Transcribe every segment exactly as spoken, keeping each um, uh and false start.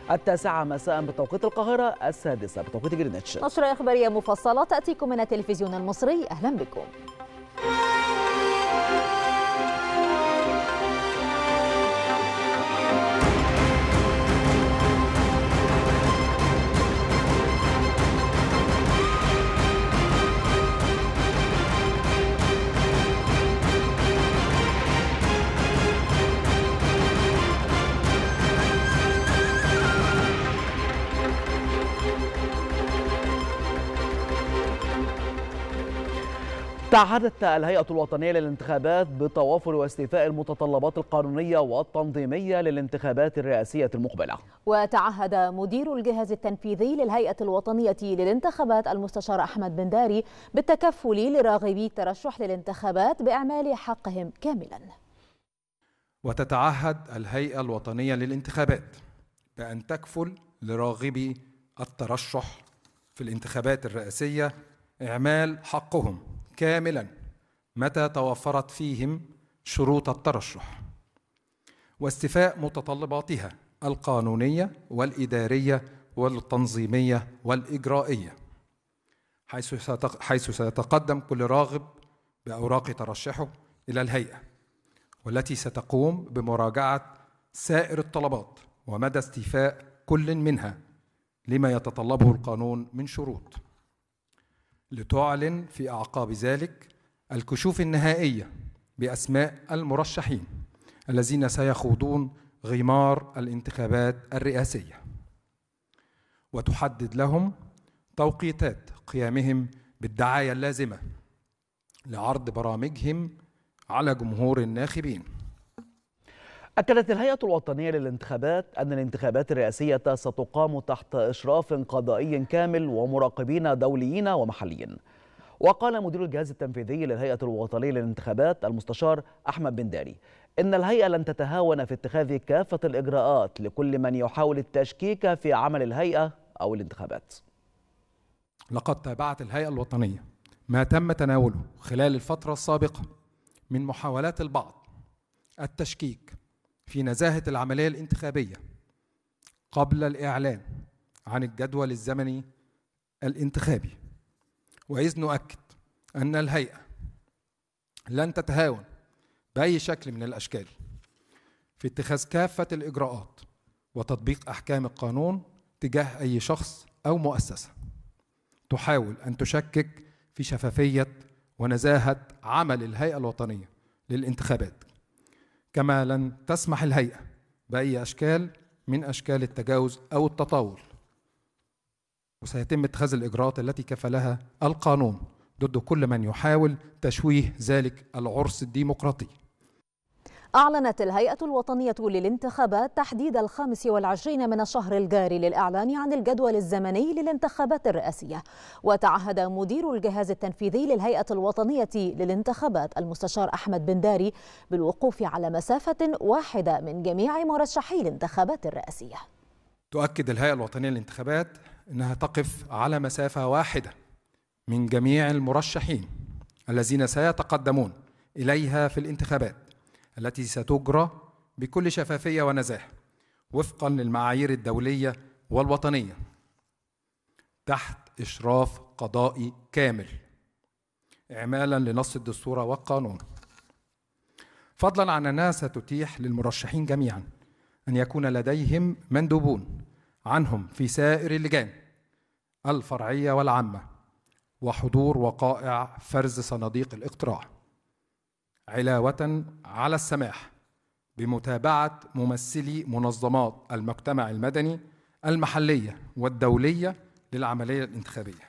التاسعة مساء بتوقيت القاهرة، السادسة بتوقيت جرينتش. نشرة إخبارية مفصلة تأتيكم من التلفزيون المصري، أهلا بكم. تعهدت الهيئة الوطنية للانتخابات بتوافر واستيفاء المتطلبات القانونية والتنظيمية للانتخابات الرئاسية المقبلة. وتعهد مدير الجهاز التنفيذي للهيئة الوطنية للانتخابات المستشار أحمد بنداري بالتكفل لراغبي الترشح للانتخابات بإعمال حقهم كاملا. وتتعهد الهيئة الوطنية للانتخابات بأن تكفل لراغبي الترشح في الانتخابات الرئاسية إعمال حقهم كاملا متى توفرت فيهم شروط الترشح، واستيفاء متطلباتها القانونية والإدارية والتنظيمية والإجرائية، حيث سيتقدم كل راغب بأوراق ترشحه إلى الهيئة، والتي ستقوم بمراجعة سائر الطلبات ومدى استيفاء كل منها لما يتطلبه القانون من شروط، لتعلن في أعقاب ذلك الكشوف النهائية بأسماء المرشحين الذين سيخوضون غمار الانتخابات الرئاسية، وتحدد لهم توقيتات قيامهم بالدعاية اللازمة لعرض برامجهم على جمهور الناخبين. أكدت الهيئة الوطنية للانتخابات أن الانتخابات الرئاسية ستقام تحت إشراف قضائي كامل ومراقبين دوليين ومحليين. وقال مدير الجهاز التنفيذي للهيئة الوطنية للانتخابات المستشار أحمد بنداري إن الهيئة لن تتهاون في اتخاذ كافة الإجراءات لكل من يحاول التشكيك في عمل الهيئة أو الانتخابات. لقد تابعت الهيئة الوطنية ما تم تناوله خلال الفترة السابقة من محاولات البعض التشكيك في نزاهة العملية الانتخابية قبل الإعلان عن الجدول الزمني الانتخابي، وإذ نؤكد أن الهيئة لن تتهاون بأي شكل من الأشكال في اتخاذ كافة الإجراءات وتطبيق أحكام القانون تجاه أي شخص أو مؤسسة تحاول أن تشكك في شفافية ونزاهة عمل الهيئة الوطنية للانتخابات، كما لن تسمح الهيئة بأي أشكال من أشكال التجاوز أو التطاول، وسيتم اتخاذ الإجراءات التي كفلها القانون ضد كل من يحاول تشويه ذلك العرس الديمقراطي. أعلنت الهيئة الوطنية للانتخابات تحديد الخامس والعشرين من الشهر الجاري للإعلان عن الجدول الزمني للانتخابات الرئاسية. وتعهد مدير الجهاز التنفيذي للهيئة الوطنية للانتخابات المستشار أحمد بنداري بالوقوف على مسافة واحدة من جميع مرشحي الانتخابات الرئاسية. تؤكد الهيئة الوطنية للانتخابات أنها تقف على مسافة واحدة من جميع المرشحين الذين سيتقدمون إليها في الانتخابات التي ستجرى بكل شفافية ونزاهة وفقا للمعايير الدولية والوطنية تحت إشراف قضائي كامل إعمالا لنص الدستور والقانون، فضلا عن أنها ستتيح للمرشحين جميعا أن يكون لديهم مندوبون عنهم في سائر اللجان الفرعية والعامة، وحضور وقائع فرز صناديق الاقتراع، علاوة على السماح بمتابعة ممثلي منظمات المجتمع المدني المحلية والدولية للعملية الانتخابية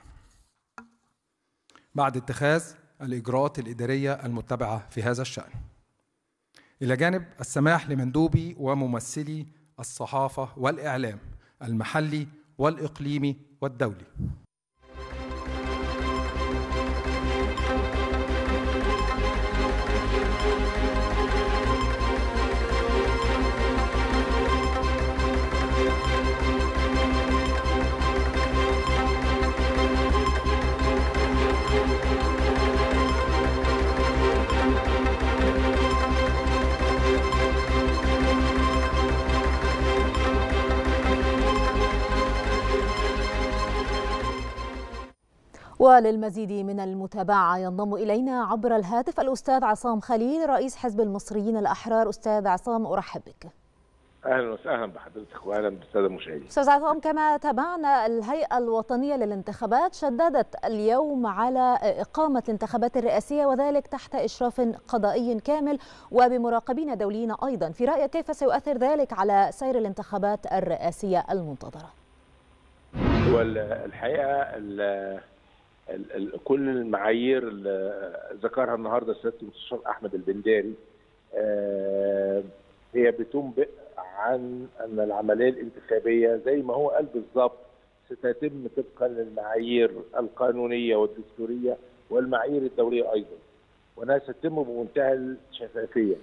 بعد اتخاذ الإجراءات الإدارية المتبعة في هذا الشأن، إلى جانب السماح لمندوبي وممثلي الصحافة والإعلام المحلي والإقليمي والدولي. وللمزيد من المتابعة ينضم إلينا عبر الهاتف الأستاذ عصام خليل رئيس حزب المصريين الأحرار. أستاذ عصام أرحب بك. اهلا وسهلا بحضرتك واهلا بالساده المشاهدين. استاذ عصام، كما تابعنا الهيئه الوطنيه للانتخابات شددت اليوم على اقامه الانتخابات الرئاسيه وذلك تحت اشراف قضائي كامل وبمراقبين دوليين ايضا، في رايك كيف سيؤثر ذلك على سير الانتخابات الرئاسيه المنتظره؟ هو الحقيقه ال ال ال كل المعايير اللي ذكرها النهارده سياده المستشار احمد البنداري آه هي بتنبئ عن ان العمليه الانتخابيه زي ما هو قال بالظبط ستتم طبقا للمعايير القانونيه والدستوريه والمعايير الدوليه ايضا، وانها ستتم بمنتهى الشفافيه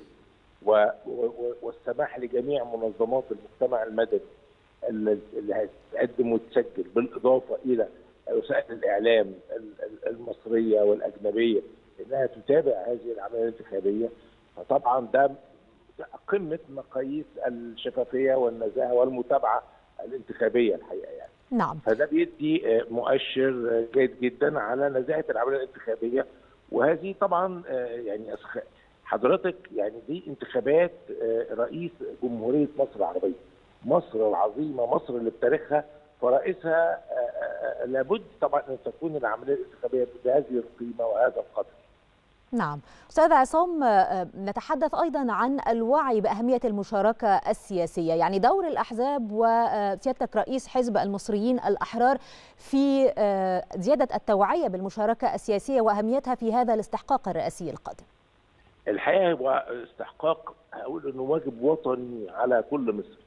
والسماح لجميع منظمات المجتمع المدني اللي هتقدم وتسجل، بالاضافه الى وسائل الاعلام المصريه والاجنبيه انها تتابع هذه العمليه الانتخابيه. فطبعا ده قمة مقاييس الشفافية والنزاهة والمتابعة الانتخابية الحقيقة يعني. نعم. فده بيدي مؤشر جيد جدا على نزاهة العملية الانتخابية، وهذه طبعا يعني حضرتك يعني دي انتخابات رئيس جمهورية مصر العربية، مصر العظيمة، مصر اللي بتاريخها فرئيسها لابد طبعا ان تكون العملية الانتخابية بهذه القيمة وهذا القدر. نعم. أستاذ عصام، نتحدث أيضا عن الوعي بأهمية المشاركة السياسية، يعني دور الأحزاب وسيادتك رئيس حزب المصريين الأحرار في زيادة التوعية بالمشاركة السياسية وأهميتها في هذا الاستحقاق الرئاسي القادم. الحقيقة هو استحقاق هقول إنه واجب وطني على كل مصري،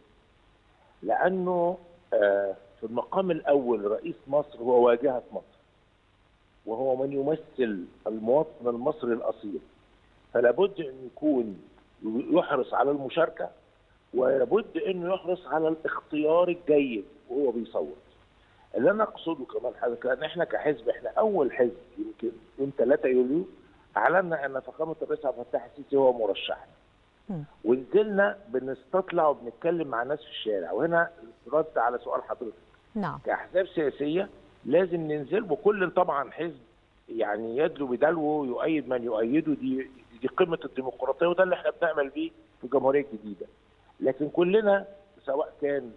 لأنه في المقام الأول رئيس مصر هو واجهة مصر، وهو من يمثل المواطن المصري الأصيل، فلا بد أن يكون يحرص على المشاركة ولابد أنه يحرص على الاختيار الجيد وهو بيصوت. اللي أنا أقصده كمان حضرتك أن إحنا كحزب إحنا أول حزب يمكن يوم ثلاثة يوليو أعلنا أن فخامة الرئيس عبد الفتاح السيسي هو مرشحنا، ونزلنا بنستطلع وبنتكلم مع الناس في الشارع. وهنا رد على سؤال حضرتك. نعم. كأحزاب سياسية لازم ننزل، وكل طبعا حزب يعني يدلو بدلوه يؤيد من يؤيده، دي دي قمه الديمقراطيه، وده اللي احنا بنعمل بيه في الجمهوريه الجديده. لكن كلنا سواء كان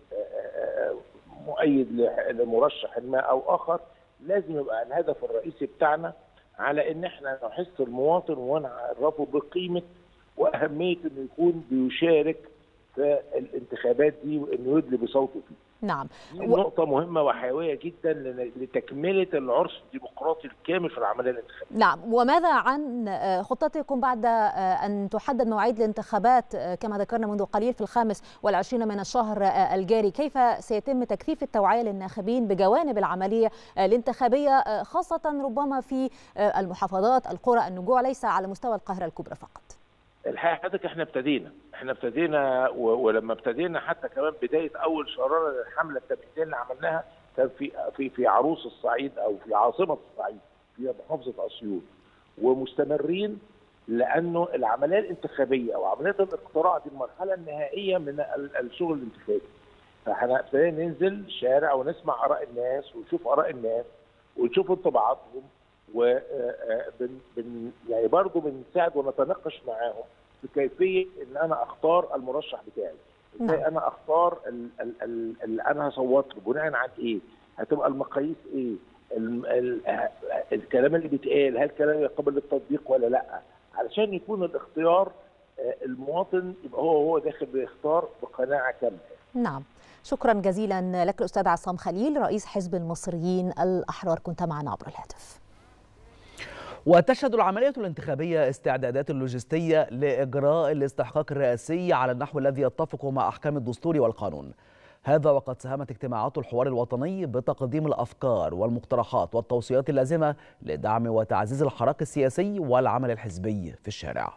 مؤيد لمرشح ما او اخر لازم يبقى الهدف الرئيسي بتاعنا على ان احنا نحث المواطن ونعرفه بقيمه واهميه انه يكون بيشارك في الانتخابات دي وانه يدلي بصوته فيه. نعم. دي نقطة مهمة وحيوية جدا لتكملة العرس الديمقراطي الكامل في العملية الانتخابية. نعم. وماذا عن خطتكم بعد أن تحدد مواعيد الانتخابات كما ذكرنا منذ قليل في الخامس والعشرين من الشهر الجاري؟ كيف سيتم تكثيف التوعية للناخبين بجوانب العملية الانتخابية، خاصة ربما في المحافظات، القرى، النجوع، ليس على مستوى القاهرة الكبرى فقط؟ الحقيقه حضرتك احنا ابتدينا احنا ابتدينا ولما ابتدينا حتى كمان بدايه اول شراره للحمله التمهيديه اللي عملناها كان في في في عروس الصعيد او في عاصمه الصعيد في محافظه اسيوط، ومستمرين لانه العمليه الانتخابيه او عمليه الاقتراع دي المرحله النهائيه من الشغل الانتخابي. فاحنا ابتدينا ننزل الشارع ونسمع اراء الناس ونشوف اراء الناس ونشوف انطباعاتهم، و بن يعني برضه بنساعد ونتناقش معاهم في كيفيه ان انا اختار المرشح بتاعي، ازاي انا اختار اللي انا هصوت له بناء على ايه؟ هتبقى المقاييس ايه؟ ال ال الكلام اللي بيتقال هل كلام قابل للتطبيق ولا لا؟ علشان يكون الاختيار المواطن يبقى هو هو داخل بيختار بقناعه كامله. نعم. شكرا جزيلا لك الاستاذ عصام خليل رئيس حزب المصريين الاحرار، كنت معنا عبر الهاتف. وتشهد العملية الانتخابية استعدادات لوجستية لإجراء الاستحقاق الرئاسي على النحو الذي يتفق مع أحكام الدستور والقانون. هذا وقد ساهمت اجتماعات الحوار الوطني بتقديم الأفكار والمقترحات والتوصيات اللازمة لدعم وتعزيز الحراك السياسي والعمل الحزبي في الشارع.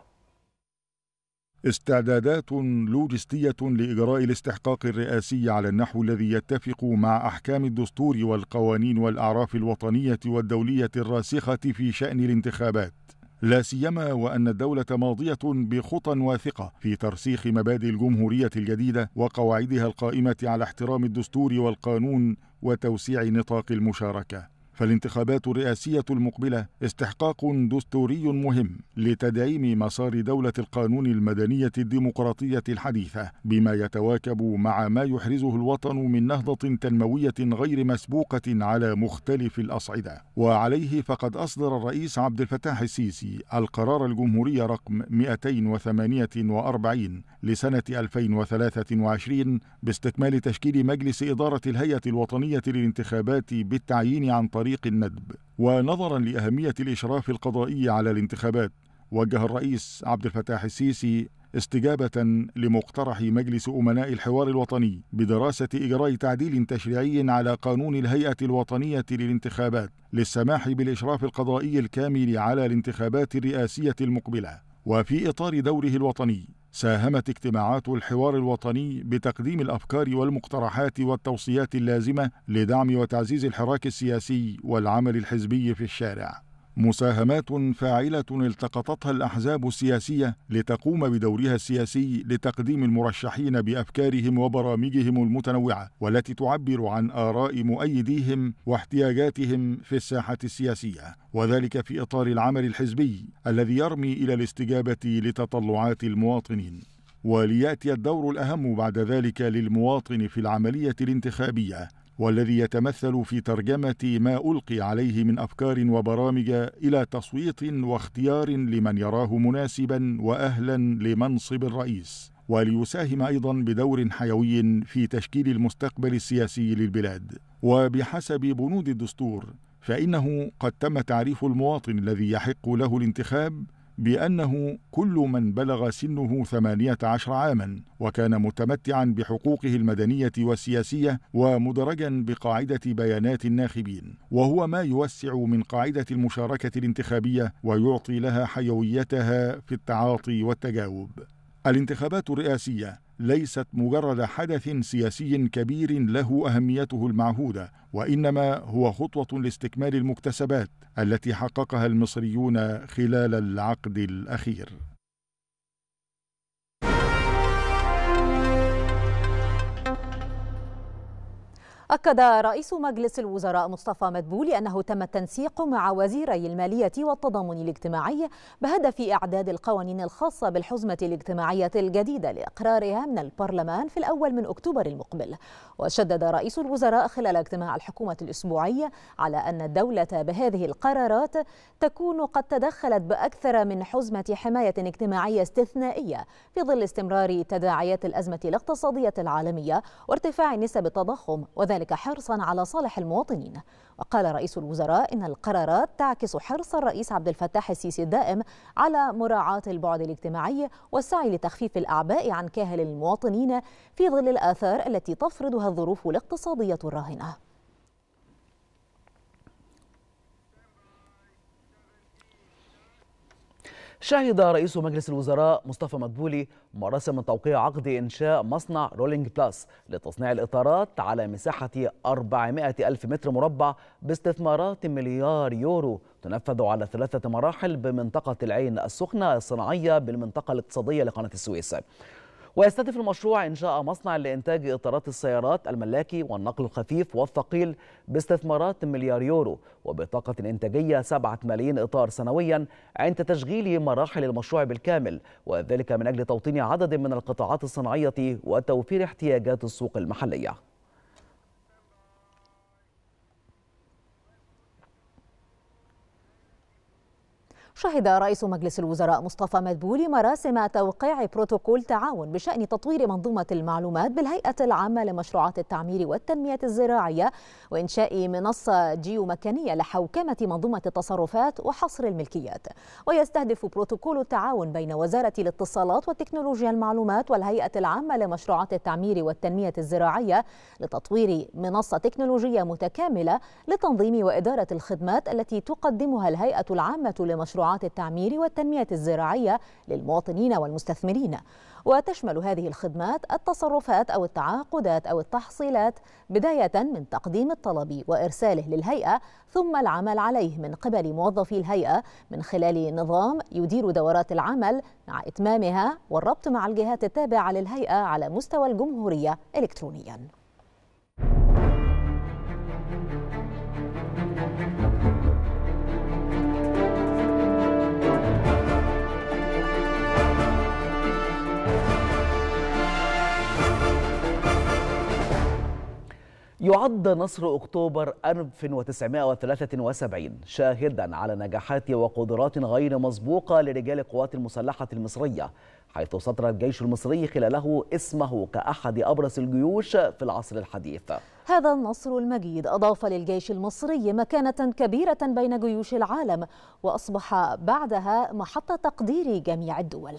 استعدادات لوجستية لإجراء الاستحقاق الرئاسي على النحو الذي يتفق مع أحكام الدستور والقوانين والأعراف الوطنية والدولية الراسخة في شأن الانتخابات، لا سيما وأن الدولة ماضية بخطى واثقة في ترسيخ مبادئ الجمهورية الجديدة وقواعدها القائمة على احترام الدستور والقانون وتوسيع نطاق المشاركة. فالانتخابات الرئاسية المقبلة استحقاق دستوري مهم لتدعيم مسار دولة القانون المدنية الديمقراطية الحديثة، بما يتواكب مع ما يحرزه الوطن من نهضة تنموية غير مسبوقة على مختلف الأصعدة. وعليه فقد أصدر الرئيس عبد الفتاح السيسي القرار الجمهوري رقم مئتين وثمانية وأربعين لسنة ألفين وثلاثة وعشرين باستكمال تشكيل مجلس إدارة الهيئة الوطنية للانتخابات بالتعيين عن طريق الندب. ونظرا لأهمية الإشراف القضائي على الانتخابات، وجه الرئيس عبد الفتاح السيسي استجابة لمقترح مجلس أمناء الحوار الوطني بدراسة إجراء تعديل تشريعي على قانون الهيئة الوطنية للانتخابات للسماح بالإشراف القضائي الكامل على الانتخابات الرئاسية المقبلة. وفي إطار دوره الوطني، ساهمت اجتماعات الحوار الوطني بتقديم الأفكار والمقترحات والتوصيات اللازمة لدعم وتعزيز الحراك السياسي والعمل الحزبي في الشارع، مساهمات فاعلة التقطتها الأحزاب السياسية لتقوم بدورها السياسي لتقديم المرشحين بأفكارهم وبرامجهم المتنوعة، والتي تعبر عن آراء مؤيديهم واحتياجاتهم في الساحة السياسية، وذلك في إطار العمل الحزبي الذي يرمي إلى الاستجابة لتطلعات المواطنين. وليأتي الدور الأهم بعد ذلك للمواطن في العملية الانتخابية، والذي يتمثل في ترجمة ما ألقي عليه من أفكار وبرامج إلى تصويت واختيار لمن يراه مناسبا وأهلا لمنصب الرئيس، وليساهم أيضا بدور حيوي في تشكيل المستقبل السياسي للبلاد. وبحسب بنود الدستور، فإنه قد تم تعريف المواطن الذي يحق له الانتخاب بأنه كل من بلغ سنه ثمانية عشر عاما وكان متمتعا بحقوقه المدنية والسياسية ومدرجا بقاعدة بيانات الناخبين، وهو ما يوسع من قاعدة المشاركة الانتخابية ويعطي لها حيويتها في التعاطي والتجاوب. الانتخابات الرئاسية ليست مجرد حدث سياسي كبير له أهميته المعهودة، وإنما هو خطوة لاستكمال المكتسبات التي حققها المصريون خلال العقد الأخير. أكد رئيس مجلس الوزراء مصطفى مدبولي أنه تم التنسيق مع وزيري المالية والتضامن الاجتماعي بهدف إعداد القوانين الخاصة بالحزمة الاجتماعية الجديدة لإقرارها من البرلمان في الأول من أكتوبر المقبل. وشدد رئيس الوزراء خلال اجتماع الحكومة الأسبوعي على أن الدولة بهذه القرارات تكون قد تدخلت بأكثر من حزمة حماية اجتماعية استثنائية في ظل استمرار تداعيات الأزمة الاقتصادية العالمية وارتفاع نسب التضخم، وذلك حرصا على صالح المواطنين. وقال رئيس الوزراء إن القرارات تعكس حرص الرئيس عبد الفتاح السيسي الدائم على مراعاة البعد الاجتماعي والسعي لتخفيف الأعباء عن كاهل المواطنين في ظل الآثار التي تفرضها الظروف الاقتصادية الراهنة. شهد رئيس مجلس الوزراء مصطفى مدبولي مراسم توقيع عقد إنشاء مصنع رولينج بلاس لتصنيع الإطارات على مساحة أربعمائة ألف متر مربع باستثمارات مليار يورو تنفذ على ثلاثة مراحل بمنطقة العين السخنة الصناعية بالمنطقة الاقتصادية لقناة السويس. ويستهدف المشروع إنشاء مصنع لإنتاج إطارات السيارات الملاكي والنقل الخفيف والثقيل باستثمارات مليار يورو وبطاقة إنتاجية سبعة ملايين إطار سنويا عند تشغيل مراحل المشروع بالكامل، وذلك من أجل توطين عدد من القطاعات الصناعية وتوفير احتياجات السوق المحلية. شهد رئيس مجلس الوزراء مصطفى مدبولي مراسم توقيع بروتوكول تعاون بشأن تطوير منظومة المعلومات بالهيئة العامة لمشروعات التعمير والتنمية الزراعية وإنشاء منصة جيومكانية لحوكمة منظومة التصرفات وحصر الملكيات. ويستهدف بروتوكول التعاون بين وزارة الاتصالات وتكنولوجيا المعلومات والهيئة العامة لمشروعات التعمير والتنمية الزراعية لتطوير منصة تكنولوجية متكاملة لتنظيم وإدارة الخدمات التي تقدمها الهيئة العامة لمشروعات التعمير والتنمية الزراعية للمواطنين والمستثمرين. وتشمل هذه الخدمات التصرفات أو التعاقدات أو التحصيلات بداية من تقديم الطلب وإرساله للهيئة ثم العمل عليه من قبل موظفي الهيئة من خلال نظام يدير دورات العمل مع إتمامها والربط مع الجهات التابعة للهيئة على مستوى الجمهورية إلكترونياً. يعد نصر أكتوبر ألف وتسعمائة وثلاثة وسبعين شاهدا على نجاحات وقدرات غير مسبوقة لرجال القوات المسلحة المصرية، حيث سطر الجيش المصري خلاله اسمه كأحد أبرز الجيوش في العصر الحديث. هذا النصر المجيد أضاف للجيش المصري مكانة كبيرة بين جيوش العالم، وأصبح بعدها محط تقدير جميع الدول.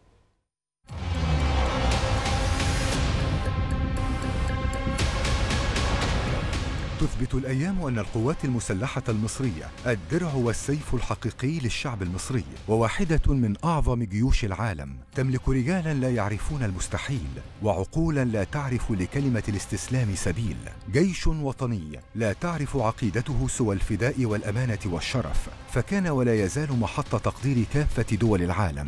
تثبت الأيام أن القوات المسلحة المصرية الدرع والسيف الحقيقي للشعب المصري، وواحدة من أعظم جيوش العالم، تملك رجالا لا يعرفون المستحيل وعقولا لا تعرف لكلمة الاستسلام سبيل، جيش وطني لا تعرف عقيدته سوى الفداء والأمانة والشرف، فكان ولا يزال محط تقدير كافة دول العالم.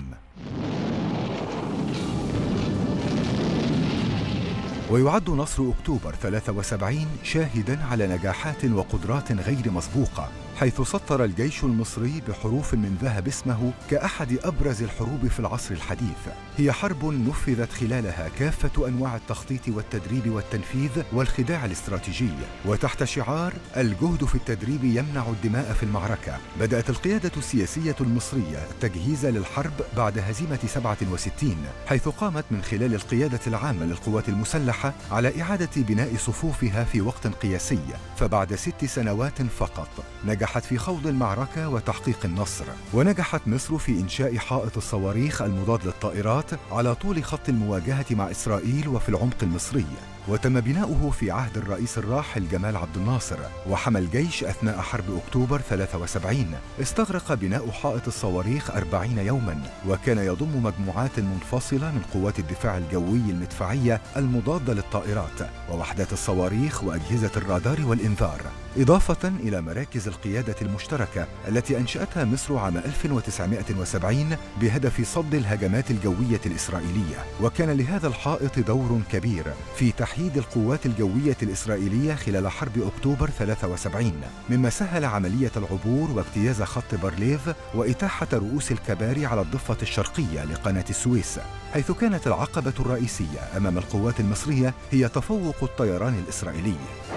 ويعد نصر أكتوبر ثلاثة وسبعين شاهداً على نجاحات وقدرات غير مسبوقة، حيث سطر الجيش المصري بحروف من ذهب اسمه كأحد أبرز الحروب في العصر الحديث. هي حرب نفذت خلالها كافة أنواع التخطيط والتدريب والتنفيذ والخداع الاستراتيجي، وتحت شعار الجهد في التدريب يمنع الدماء في المعركة، بدأت القيادة السياسية المصرية التجهيز للحرب بعد هزيمة سبعة وستين، حيث قامت من خلال القيادة العامة للقوات المسلحة على إعادة بناء صفوفها في وقت قياسي، فبعد ست سنوات فقط نجحت في خوض المعركة وتحقيق النصر. ونجحت مصر في إنشاء حائط الصواريخ المضاد للطائرات على طول خط المواجهة مع إسرائيل وفي العمق المصري، وتم بناؤه في عهد الرئيس الراحل جمال عبد الناصر. وحمى الجيش أثناء حرب أكتوبر ثلاثة وسبعين استغرق بناء حائط الصواريخ أربعين يوما، وكان يضم مجموعات منفصلة من قوات الدفاع الجوي المدفعية المضادة للطائرات ووحدات الصواريخ وأجهزة الرادار والإنذار، إضافة إلى مراكز القيادة المشتركة التي أنشأتها مصر عام ألف وتسعمائة وسبعين بهدف صد الهجمات الجوية الإسرائيلية. وكان لهذا الحائط دور كبير في تحييد القوات الجوية الإسرائيلية خلال حرب أكتوبر ثلاثة وسبعين، مما سهل عملية العبور واجتياز خط بارليف وإتاحة رؤوس الكباري على الضفة الشرقية لقناة السويس، حيث كانت العقبة الرئيسية أمام القوات المصرية هي تفوق الطيران الإسرائيلي.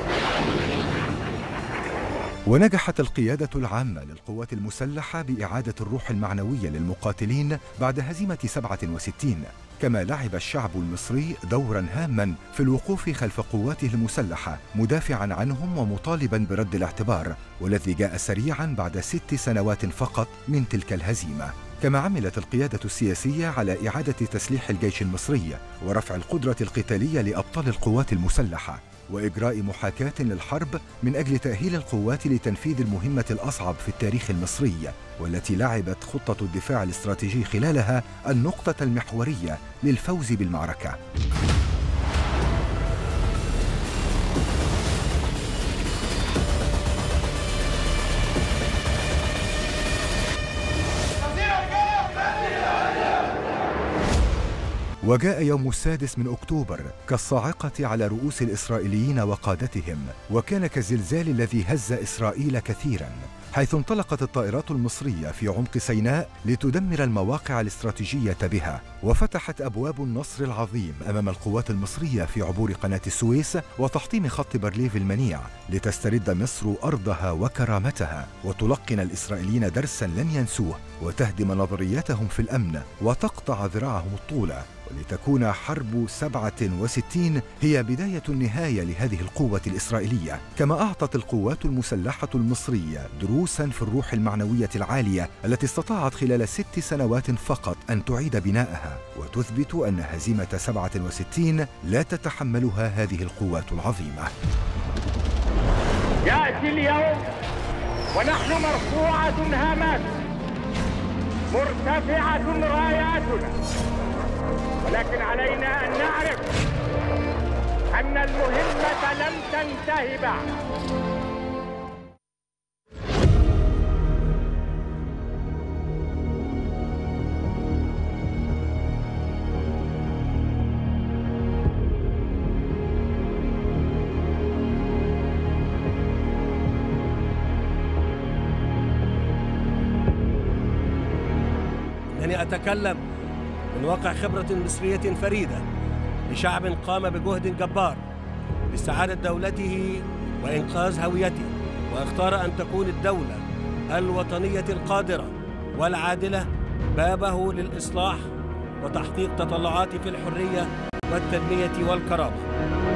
ونجحت القيادة العامة للقوات المسلحة بإعادة الروح المعنوية للمقاتلين بعد هزيمة سبعة وستين، كما لعب الشعب المصري دورا هاما في الوقوف خلف قواته المسلحة مدافعا عنهم ومطالبا برد الاعتبار، والذي جاء سريعا بعد ست سنوات فقط من تلك الهزيمة. كما عملت القيادة السياسية على إعادة تسليح الجيش المصري ورفع القدرة القتالية لأبطال القوات المسلحة، وإجراء محاكاة للحرب من أجل تأهيل القوات لتنفيذ المهمة الأصعب في التاريخ المصري، والتي لعبت خطة الدفاع الاستراتيجي خلالها النقطة المحورية للفوز بالمعركة. وجاء يوم السادس من أكتوبر كالصاعقة على رؤوس الإسرائيليين وقادتهم، وكان كالزلزال الذي هز إسرائيل كثيراً، حيث انطلقت الطائرات المصرية في عمق سيناء لتدمر المواقع الاستراتيجية بها، وفتحت أبواب النصر العظيم أمام القوات المصرية في عبور قناة السويس وتحطيم خط بارليف المنيع، لتسترد مصر أرضها وكرامتها، وتلقن الإسرائيليين درساً لن ينسوه، وتهدم نظرياتهم في الأمن وتقطع ذراعهم الطولة، ولتكون حرب سبعة وستين هي بداية النهاية لهذه القوة الإسرائيلية. كما أعطت القوات المسلحة المصرية دروساً في الروح المعنوية العالية التي استطاعت خلال ست سنوات فقط أن تعيد بناءها، وتثبت أن هزيمة سبعة وستين لا تتحملها هذه القوات العظيمة. يأتي اليوم ونحن مرفوعة هامات، مرتفعة راياتنا، ولكن علينا أن نعرف أن المهمة لم تنتهي بعد. أنني أتكلم من واقع خبرة مصرية فريدة لشعب قام بجهد جبار لاستعادة دولته وإنقاذ هويته، واختار أن تكون الدولة الوطنية القادرة والعادلة بابه للإصلاح وتحقيق تطلعاته في الحرية والتنمية والكرامة.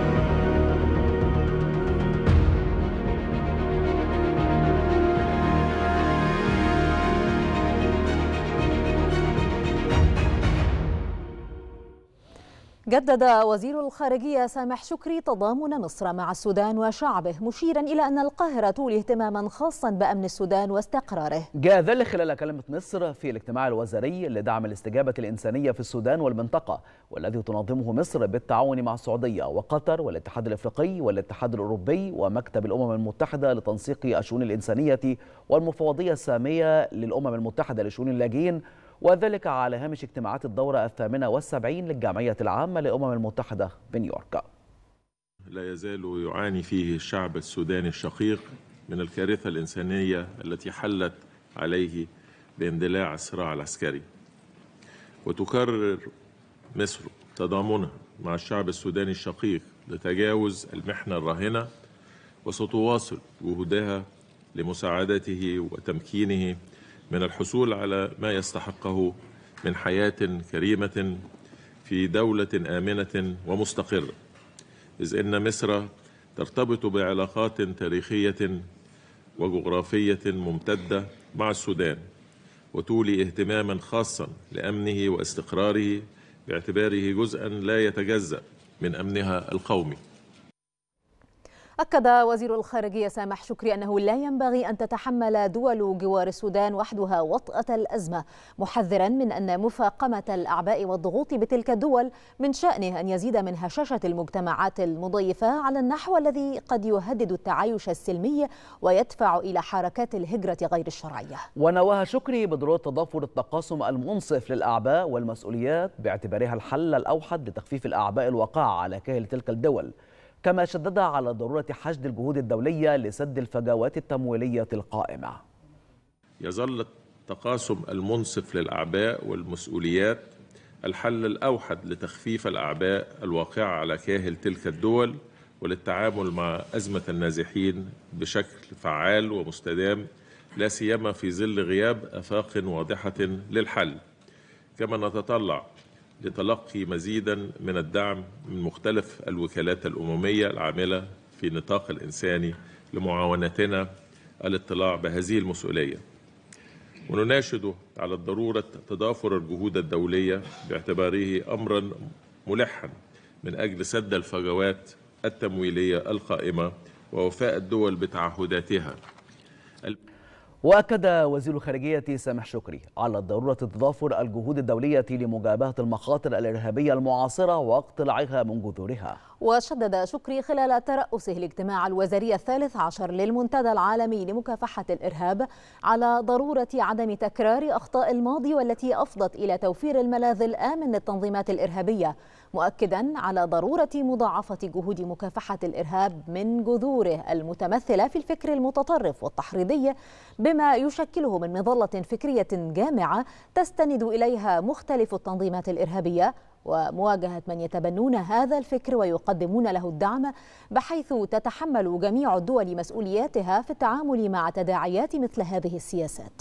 جدد وزير الخارجية سامح شكري تضامن مصر مع السودان وشعبه، مشيرا إلى أن القاهرة تولي اهتماما خاصا بأمن السودان واستقراره. جاء ذلك خلال كلمة مصر في الاجتماع الوزاري لدعم الاستجابة الإنسانية في السودان والمنطقة، والذي تنظمه مصر بالتعاون مع السعودية وقطر والاتحاد الأفريقي والاتحاد الأوروبي ومكتب الأمم المتحدة لتنسيق الشؤون الإنسانية والمفوضية السامية للأمم المتحدة لشؤون اللاجئين، وذلك على هامش اجتماعات الدورة الثامنة والسبعين للجمعية العامة للأمم المتحدة بنيويورك. لا يزال يعاني فيه الشعب السوداني الشقيق من الكارثة الإنسانية التي حلت عليه باندلاع الصراع العسكري، وتكرر مصر تضامنها مع الشعب السوداني الشقيق لتجاوز المحنة الراهنة، وستواصل جهودها لمساعدته وتمكينه من الحصول على ما يستحقه من حياة كريمة في دولة آمنة ومستقرة، إذ إن مصر ترتبط بعلاقات تاريخية وجغرافية ممتدة مع السودان، وتولي اهتماما خاصا لأمنه واستقراره باعتباره جزءا لا يتجزأ من أمنها القومي. أكد وزير الخارجية سامح شكري أنه لا ينبغي أن تتحمل دول جوار السودان وحدها وطأة الأزمة، محذرا من أن مفاقمة الأعباء والضغوط بتلك الدول من شأنه أن يزيد من هشاشة المجتمعات المضيفة على النحو الذي قد يهدد التعايش السلمي ويدفع إلى حركات الهجرة غير الشرعية. ونوه شكري بضرورة تضافر التقاسم المنصف للأعباء والمسؤوليات باعتبارها الحل الأوحد لتخفيف الأعباء الواقعة على كاهل تلك الدول، كما شدد على ضرورة حشد الجهود الدولية لسد الفجوات التمويلية القائمة. يظل التقاسم المنصف للأعباء والمسؤوليات الحل الأوحد لتخفيف الأعباء الواقعة على كاهل تلك الدول وللتعامل مع أزمة النازحين بشكل فعال ومستدام، لا سيما في ظل غياب آفاق واضحة للحل. كما نتطلع لتلقي مزيدا من الدعم من مختلف الوكالات الأممية العاملة في النطاق الإنساني لمعاونتنا الاطلاع بهذه المسؤولية، ونناشد على ضرورة تضافر الجهود الدولية باعتباره أمرا ملحا من أجل سد الفجوات التمويلية القائمة ووفاء الدول بتعهداتها. وأكد وزير الخارجية سامح شكري على ضرورة تضافر الجهود الدولية لمجابهة المخاطر الإرهابية المعاصرة واقتلاعها من جذورها. وشدد شكري خلال ترأسه الاجتماع الوزاري الثالث عشر للمنتدى العالمي لمكافحة الإرهاب على ضرورة عدم تكرار أخطاء الماضي والتي أفضت إلى توفير الملاذ الآمن للتنظيمات الإرهابية، مؤكدا على ضرورة مضاعفة جهود مكافحة الإرهاب من جذوره المتمثلة في الفكر المتطرف والتحريضي، بما يشكله من مظلة فكرية جامعة تستند إليها مختلف التنظيمات الإرهابية، ومواجهة من يتبنون هذا الفكر ويقدمون له الدعم، بحيث تتحمل جميع الدول مسؤولياتها في التعامل مع تداعيات مثل هذه السياسات.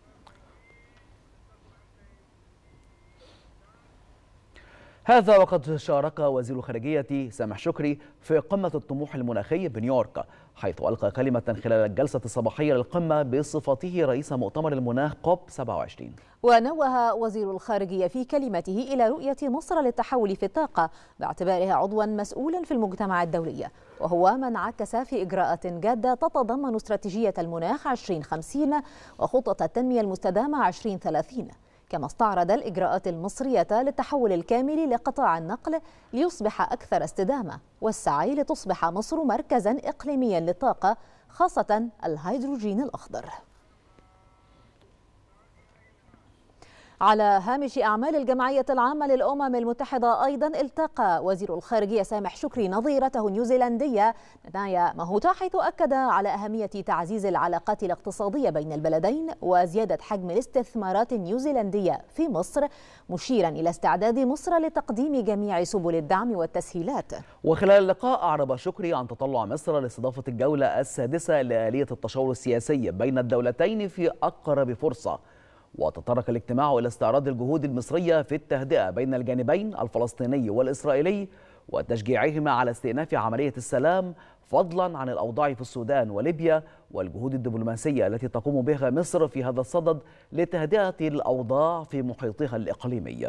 هذا وقد شارك وزير الخارجية سامح شكري في قمة الطموح المناخي بنيويورك، حيث ألقى كلمة خلال الجلسة الصباحية للقمة بصفته رئيس مؤتمر المناخ كوب سبعة وعشرين. ونوه وزير الخارجية في كلمته إلى رؤية مصر للتحول في الطاقة باعتبارها عضوا مسؤولا في المجتمع الدولي، وهو من عكس في إجراءات جادة تتضمن استراتيجية المناخ عشرين خمسين وخطة التنمية المستدامة عشرين ثلاثين، كما استعرض الإجراءات المصرية للتحول الكامل لقطاع النقل ليصبح أكثر استدامة، والسعي لتصبح مصر مركزا إقليميا للطاقة خاصة الهيدروجين الأخضر. على هامش أعمال الجمعية العامة للأمم المتحدة أيضا التقى وزير الخارجية سامح شكري نظيرته النيوزيلندية نايا ماهوتا، حيث أكد على أهمية تعزيز العلاقات الاقتصادية بين البلدين وزيادة حجم الاستثمارات النيوزيلندية في مصر، مشيرا إلى استعداد مصر لتقديم جميع سبل الدعم والتسهيلات. وخلال اللقاء أعرب شكري عن تطلع مصر لاستضافة الجولة السادسة لآلية التشاور السياسي بين الدولتين في أقرب فرصة. وتطرق الاجتماع إلى استعراض الجهود المصرية في التهدئة بين الجانبين الفلسطيني والإسرائيلي وتشجيعهما على استئناف عملية السلام، فضلا عن الأوضاع في السودان وليبيا والجهود الدبلوماسية التي تقوم بها مصر في هذا الصدد لتهدئة الأوضاع في محيطها الإقليمي.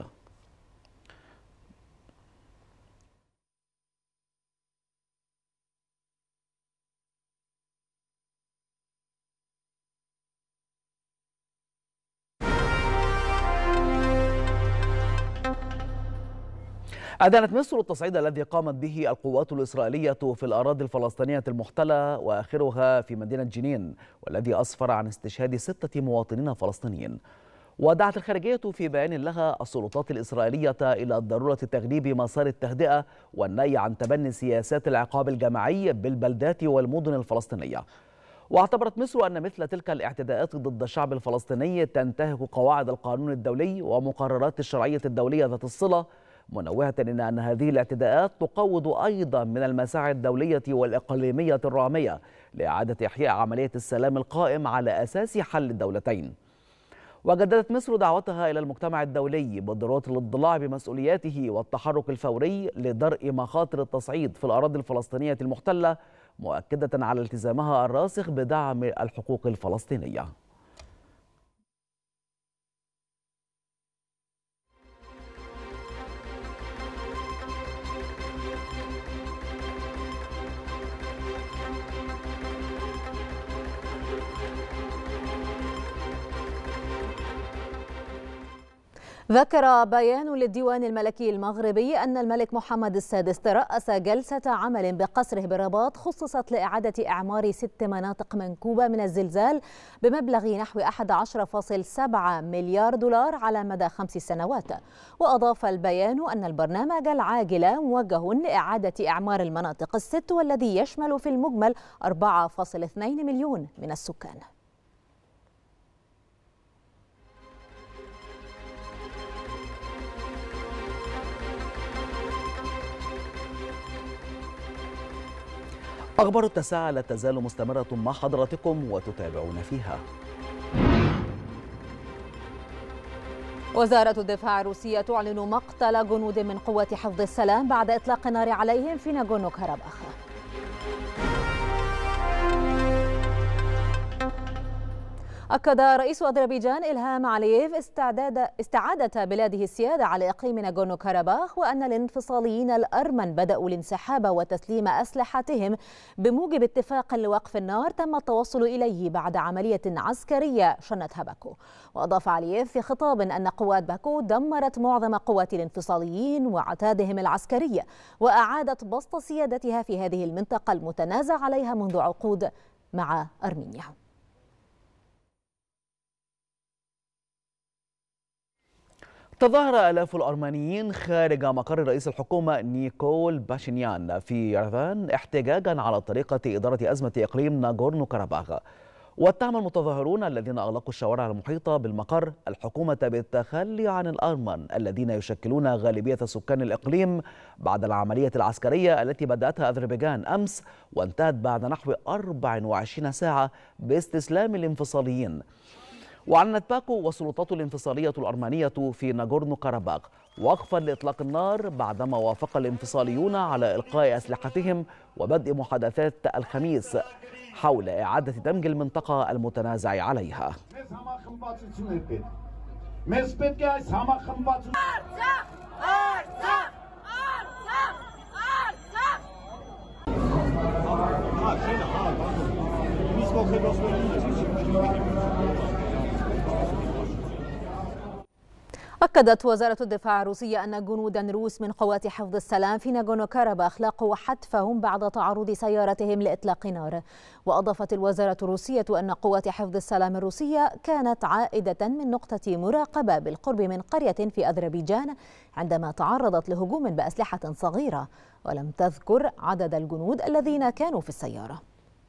أدانت مصر التصعيد الذي قامت به القوات الإسرائيلية في الأراضي الفلسطينية المحتلة وآخرها في مدينة جنين، والذي أسفر عن استشهاد ستة مواطنين فلسطينيين. ودعت الخارجية في بيان لها السلطات الإسرائيلية إلى ضرورة تغليب مسار التهدئة والنهي عن تبني سياسات العقاب الجماعي بالبلدات والمدن الفلسطينية. واعتبرت مصر أن مثل تلك الاعتداءات ضد الشعب الفلسطيني تنتهك قواعد القانون الدولي ومقررات الشرعية الدولية ذات الصلة، منوهة إن أن هذه الاعتداءات تقوض أيضا من المساعي الدولية والإقليمية الرامية لإعادة إحياء عملية السلام القائم على أساس حل الدولتين. وجددت مصر دعوتها إلى المجتمع الدولي بضرورة الاضلاع بمسؤولياته والتحرك الفوري لدرء مخاطر التصعيد في الأراضي الفلسطينية المحتلة، مؤكدة على التزامها الراسخ بدعم الحقوق الفلسطينية. ذكر بيان للديوان الملكي المغربي أن الملك محمد السادس ترأس جلسة عمل بقصره بالرباط خصصت لإعادة إعمار ست مناطق منكوبة من الزلزال بمبلغ نحو أحد عشر فاصلة سبعة مليار دولار على مدى خمس سنوات. وأضاف البيان أن البرنامج العاجل موجه لإعادة إعمار المناطق الست، والذي يشمل في المجمل أربعة فاصلة اثنين مليون من السكان. أخبار التاسعة لا تزال مستمرة مع حضراتكم وتتابعون فيها. وزارة الدفاع الروسية تعلن مقتل جنود من قوات حفظ السلام بعد إطلاق النار عليهم في ناغورنو كاراباخ. أكد رئيس أذربيجان إلهام علييف استعداد استعادة بلاده السيادة على إقليم ناغورنو كاراباخ، وأن الانفصاليين الأرمن بدأوا الانسحاب وتسليم أسلحتهم بموجب اتفاق لوقف النار تم التوصل إليه بعد عملية عسكرية شنتها باكو. وأضاف علييف في خطاب أن قوات باكو دمرت معظم قوات الانفصاليين وعتادهم العسكري، وأعادت بسط سيادتها في هذه المنطقة المتنازع عليها منذ عقود مع أرمينيا. تظاهر آلاف الأرمنيين خارج مقر رئيس الحكومة نيكول باشينيان في يرفان احتجاجا على طريقة إدارة أزمة إقليم ناغورنو كاراباخ. واتهم المتظاهرون الذين أغلقوا الشوارع المحيطة بالمقر الحكومة بالتخلي عن الأرمن الذين يشكلون غالبية سكان الإقليم بعد العملية العسكرية التي بدأتها أذربيجان أمس وانتهت بعد نحو أربع وعشرين ساعة باستسلام الانفصاليين. وأعلنت باكو والسلطات الانفصالية الأرمنية في ناغورنو كاراباخ وقفا لإطلاق النار بعدما وافق الانفصاليون على إلقاء أسلحتهم وبدء محادثات الخميس حول إعادة دمج المنطقة المتنازع عليها. أكدت وزارة الدفاع الروسية أن جنودا روس من قوات حفظ السلام في ناغورنو كاراباخ لاقوا حتفهم بعد تعرض سيارتهم لإطلاق نار. وأضافت الوزارة الروسية أن قوات حفظ السلام الروسية كانت عائدة من نقطة مراقبة بالقرب من قرية في أذربيجان عندما تعرضت لهجوم بأسلحة صغيرة، ولم تذكر عدد الجنود الذين كانوا في السيارة.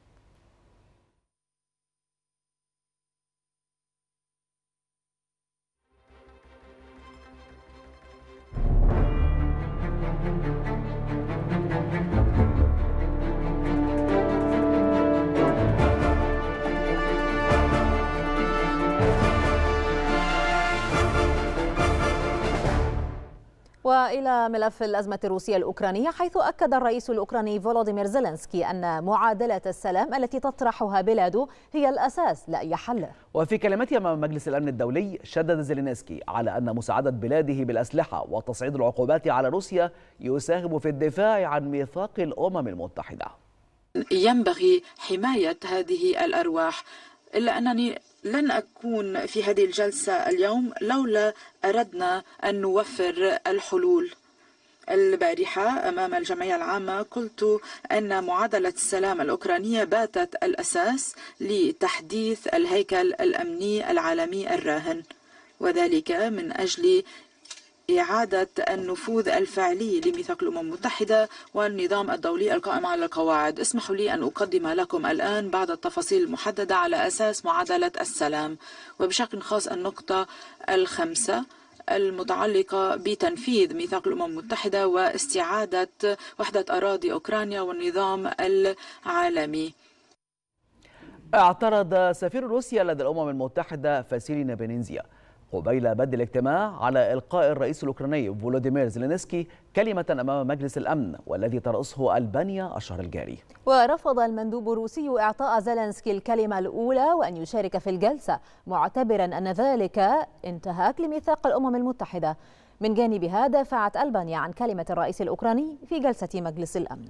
وإلى ملف الأزمة الروسية الأوكرانية، حيث أكد الرئيس الأوكراني فولوديمير زيلينسكي أن معادلة السلام التي تطرحها بلاده هي الأساس لأي حل. وفي كلمته أمام مجلس الأمن الدولي، شدد زيلينسكي على أن مساعدة بلاده بالأسلحة وتصعيد العقوبات على روسيا يساهم في الدفاع عن ميثاق الأمم المتحدة. ينبغي حماية هذه الأرواح، إلا أنني لن أكون في هذه الجلسة اليوم لولا أردنا أن نوفر الحلول. البارحة أمام الجمعية العامة قلت أن معادلة السلام الأوكرانية باتت الأساس لتحديث الهيكل الأمني العالمي الراهن، وذلك من أجل إعادة النفوذ الفعلي لميثاق الأمم المتحدة والنظام الدولي القائم على القواعد. اسمحوا لي أن أقدم لكم الآن بعض التفاصيل المحددة على أساس معادلة السلام، وبشكل خاص النقطة الخامسة المتعلقة بتنفيذ ميثاق الأمم المتحدة واستعادة وحدة أراضي أوكرانيا والنظام العالمي. اعترض سفير روسيا لدى الأمم المتحدة فاسيلي نابينينزيا قبيل بدء الاجتماع على إلقاء الرئيس الأوكراني فولوديمير زيلينسكي كلمة أمام مجلس الأمن والذي ترأسه ألبانيا الشهر الجاري. ورفض المندوب الروسي إعطاء زيلينسكي الكلمة الأولى وأن يشارك في الجلسة، معتبرا أن ذلك انتهاك لميثاق الأمم المتحدة. من جانبها دافعت ألبانيا عن كلمة الرئيس الأوكراني في جلسة مجلس الأمن.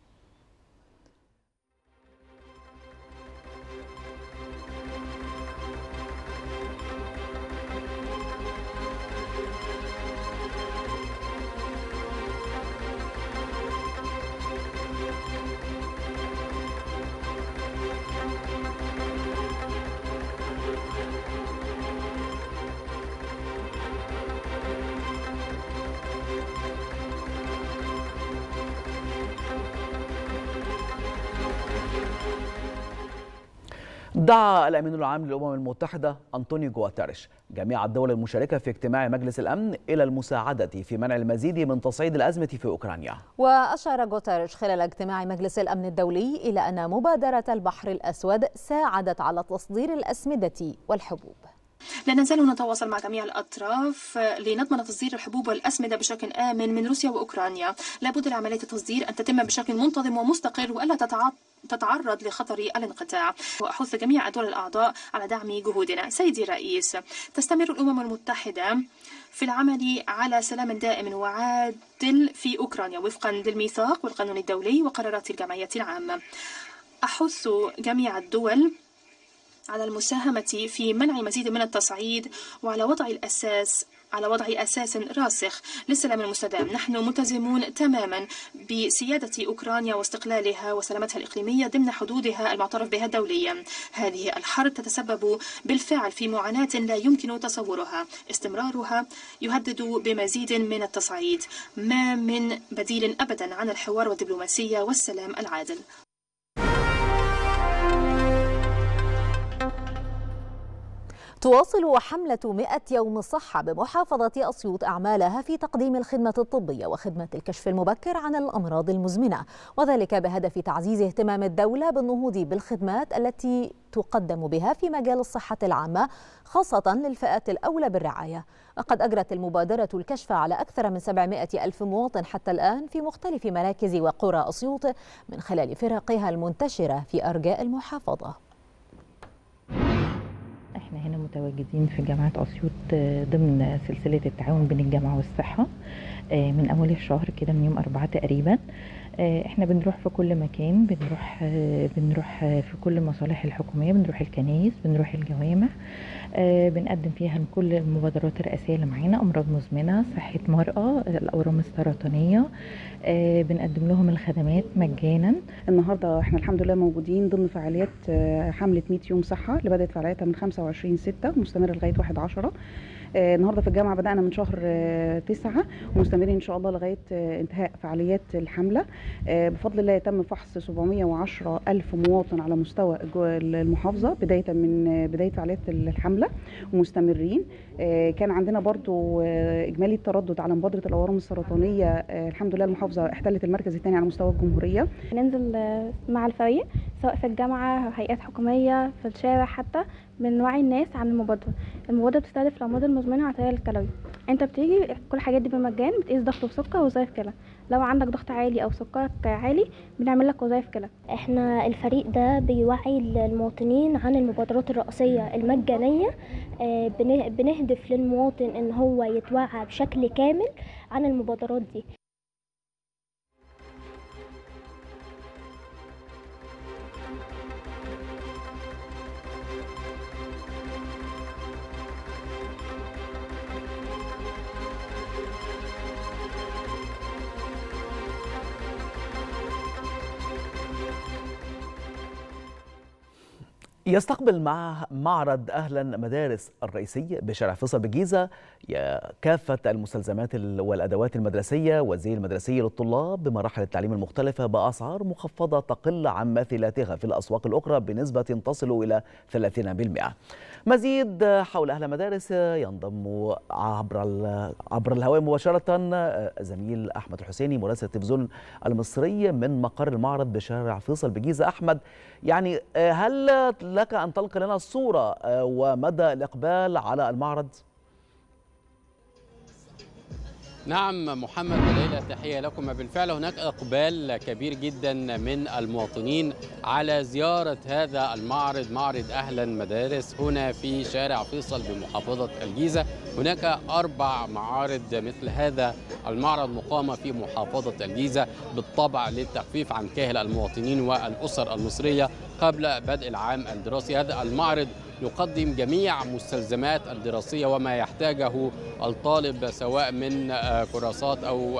دعا الأمين العام للأمم المتحدة أنطونيو غواتيريش جميع الدول المشاركة في اجتماع مجلس الأمن إلى المساعدة في منع المزيد من تصعيد الأزمة في أوكرانيا. وأشار غواتيريش خلال اجتماع مجلس الأمن الدولي إلى أن مبادرة البحر الأسود ساعدت على تصدير الأسمدة والحبوب. لا نزال نتواصل مع جميع الأطراف لنضمن تصدير الحبوب والأسمدة بشكل آمن من روسيا وأوكرانيا. لابد لعملية التصدير أن تتم بشكل منتظم ومستقر وألا تتعرض لخطر الانقطاع. وأحث جميع الدول الأعضاء على دعم جهودنا. سيدي الرئيس، تستمر الأمم المتحدة في العمل على سلام دائم وعادل في أوكرانيا وفقا للميثاق والقانون الدولي وقرارات الجمعية العامة. أحث جميع الدول على المساهمة في منع مزيد من التصعيد وعلى وضع الأساس على وضع أساس راسخ للسلام المستدام. نحن ملتزمون تماما بسيادة أوكرانيا واستقلالها وسلامتها الإقليمية ضمن حدودها المعترف بها دوليا. هذه الحرب تتسبب بالفعل في معاناة لا يمكن تصورها. استمرارها يهدد بمزيد من التصعيد. ما من بديل أبدا عن الحوار والدبلوماسية والسلام العادل. تواصل حملة مئة يوم الصحة بمحافظة أسيوط أعمالها في تقديم الخدمة الطبية وخدمة الكشف المبكر عن الأمراض المزمنة، وذلك بهدف تعزيز اهتمام الدولة بالنهوض بالخدمات التي تقدم بها في مجال الصحة العامة خاصة للفئات الأولى بالرعاية. وقد أجرت المبادرة الكشف على أكثر من سبعمائة ألف مواطن حتى الآن في مختلف مراكز وقرى أسيوط من خلال فرقها المنتشرة في أرجاء المحافظة. احنا هنا متواجدين في جامعة أسيوط ضمن سلسلة التعاون بين الجامعة والصحة من أول الشهر كده من يوم أربعة تقريبا. احنا بنروح في كل مكان، بنروح بنروح في كل المصالح الحكوميه، بنروح الكنائس، بنروح الجوامع، بنقدم فيها كل المبادرات الرئاسيه اللي معانا، امراض مزمنه، صحه مرأة، الاورام السرطانيه، بنقدم لهم الخدمات مجانا. النهارده احنا الحمد لله موجودين ضمن فعاليات حمله مية يوم صحه اللي بدات فعاليتها من خمسة وعشرين ستة مستمره لغايه واحد عشرة. النهارده في الجامعه بدانا من شهر تسعة ومستمرين ان شاء الله لغايه انتهاء فعاليات الحمله. بفضل الله تم فحص سبعمائة وعشرة ألف مواطن على مستوى المحافظه بدايه من بدايه فعاليات الحمله ومستمرين. كان عندنا برضو اجمالي التردد على مبادره الاورام السرطانيه، الحمد لله المحافظه احتلت المركز الثاني على مستوى الجمهوريه. ننزل مع الفريق سواء في الجامعه، هيئات حكوميه، في الشارع، حتى بنوعي الناس عن المبادره. المبادره بتستهدف الامراض المزمنه وعتاية الكلوي. انت بتيجي كل الحاجات دي بالمجان، بتقيس ضغط وسكر ووظائف كلى. لو عندك ضغط عالي او سكرك عالي بنعمل لك وظائف كلى. احنا الفريق ده بيوعي المواطنين عن المبادرات الرئاسيه المجانيه. بنهدف للمواطن ان هو يتوعى بشكل كامل عن المبادرات دي. يستقبل مع معرض أهلا مدارس الرئيسي بشارع فيصل بالجيزة كافة المستلزمات والأدوات المدرسية والزي المدرسي للطلاب بمراحل التعليم المختلفة بأسعار مخفضة تقل عن مثيلاتها في الأسواق الأخرى بنسبة تصل إلى ثلاثين بالمئة. مزيد حول أهل مدارس ينضم عبر عبر الهواء مباشرة زميل أحمد الحسيني مراسل التلفزيون المصري من مقر المعرض بشارع فيصل بالجيزة. أحمد، يعني هل لك أن تلقي لنا الصورة ومدى الإقبال على المعرض؟ نعم محمد وليلى، تحية لكم. بالفعل هناك إقبال كبير جدا من المواطنين على زيارة هذا المعرض، معرض أهلا مدارس هنا في شارع فيصل بمحافظة الجيزة. هناك أربع معارض مثل هذا المعرض مقامة في محافظة الجيزة بالطبع للتخفيف عن كاهل المواطنين والأسر المصرية قبل بدء العام الدراسي. هذا المعرض يقدم جميع مستلزمات الدراسية وما يحتاجه الطالب سواء من كراسات أو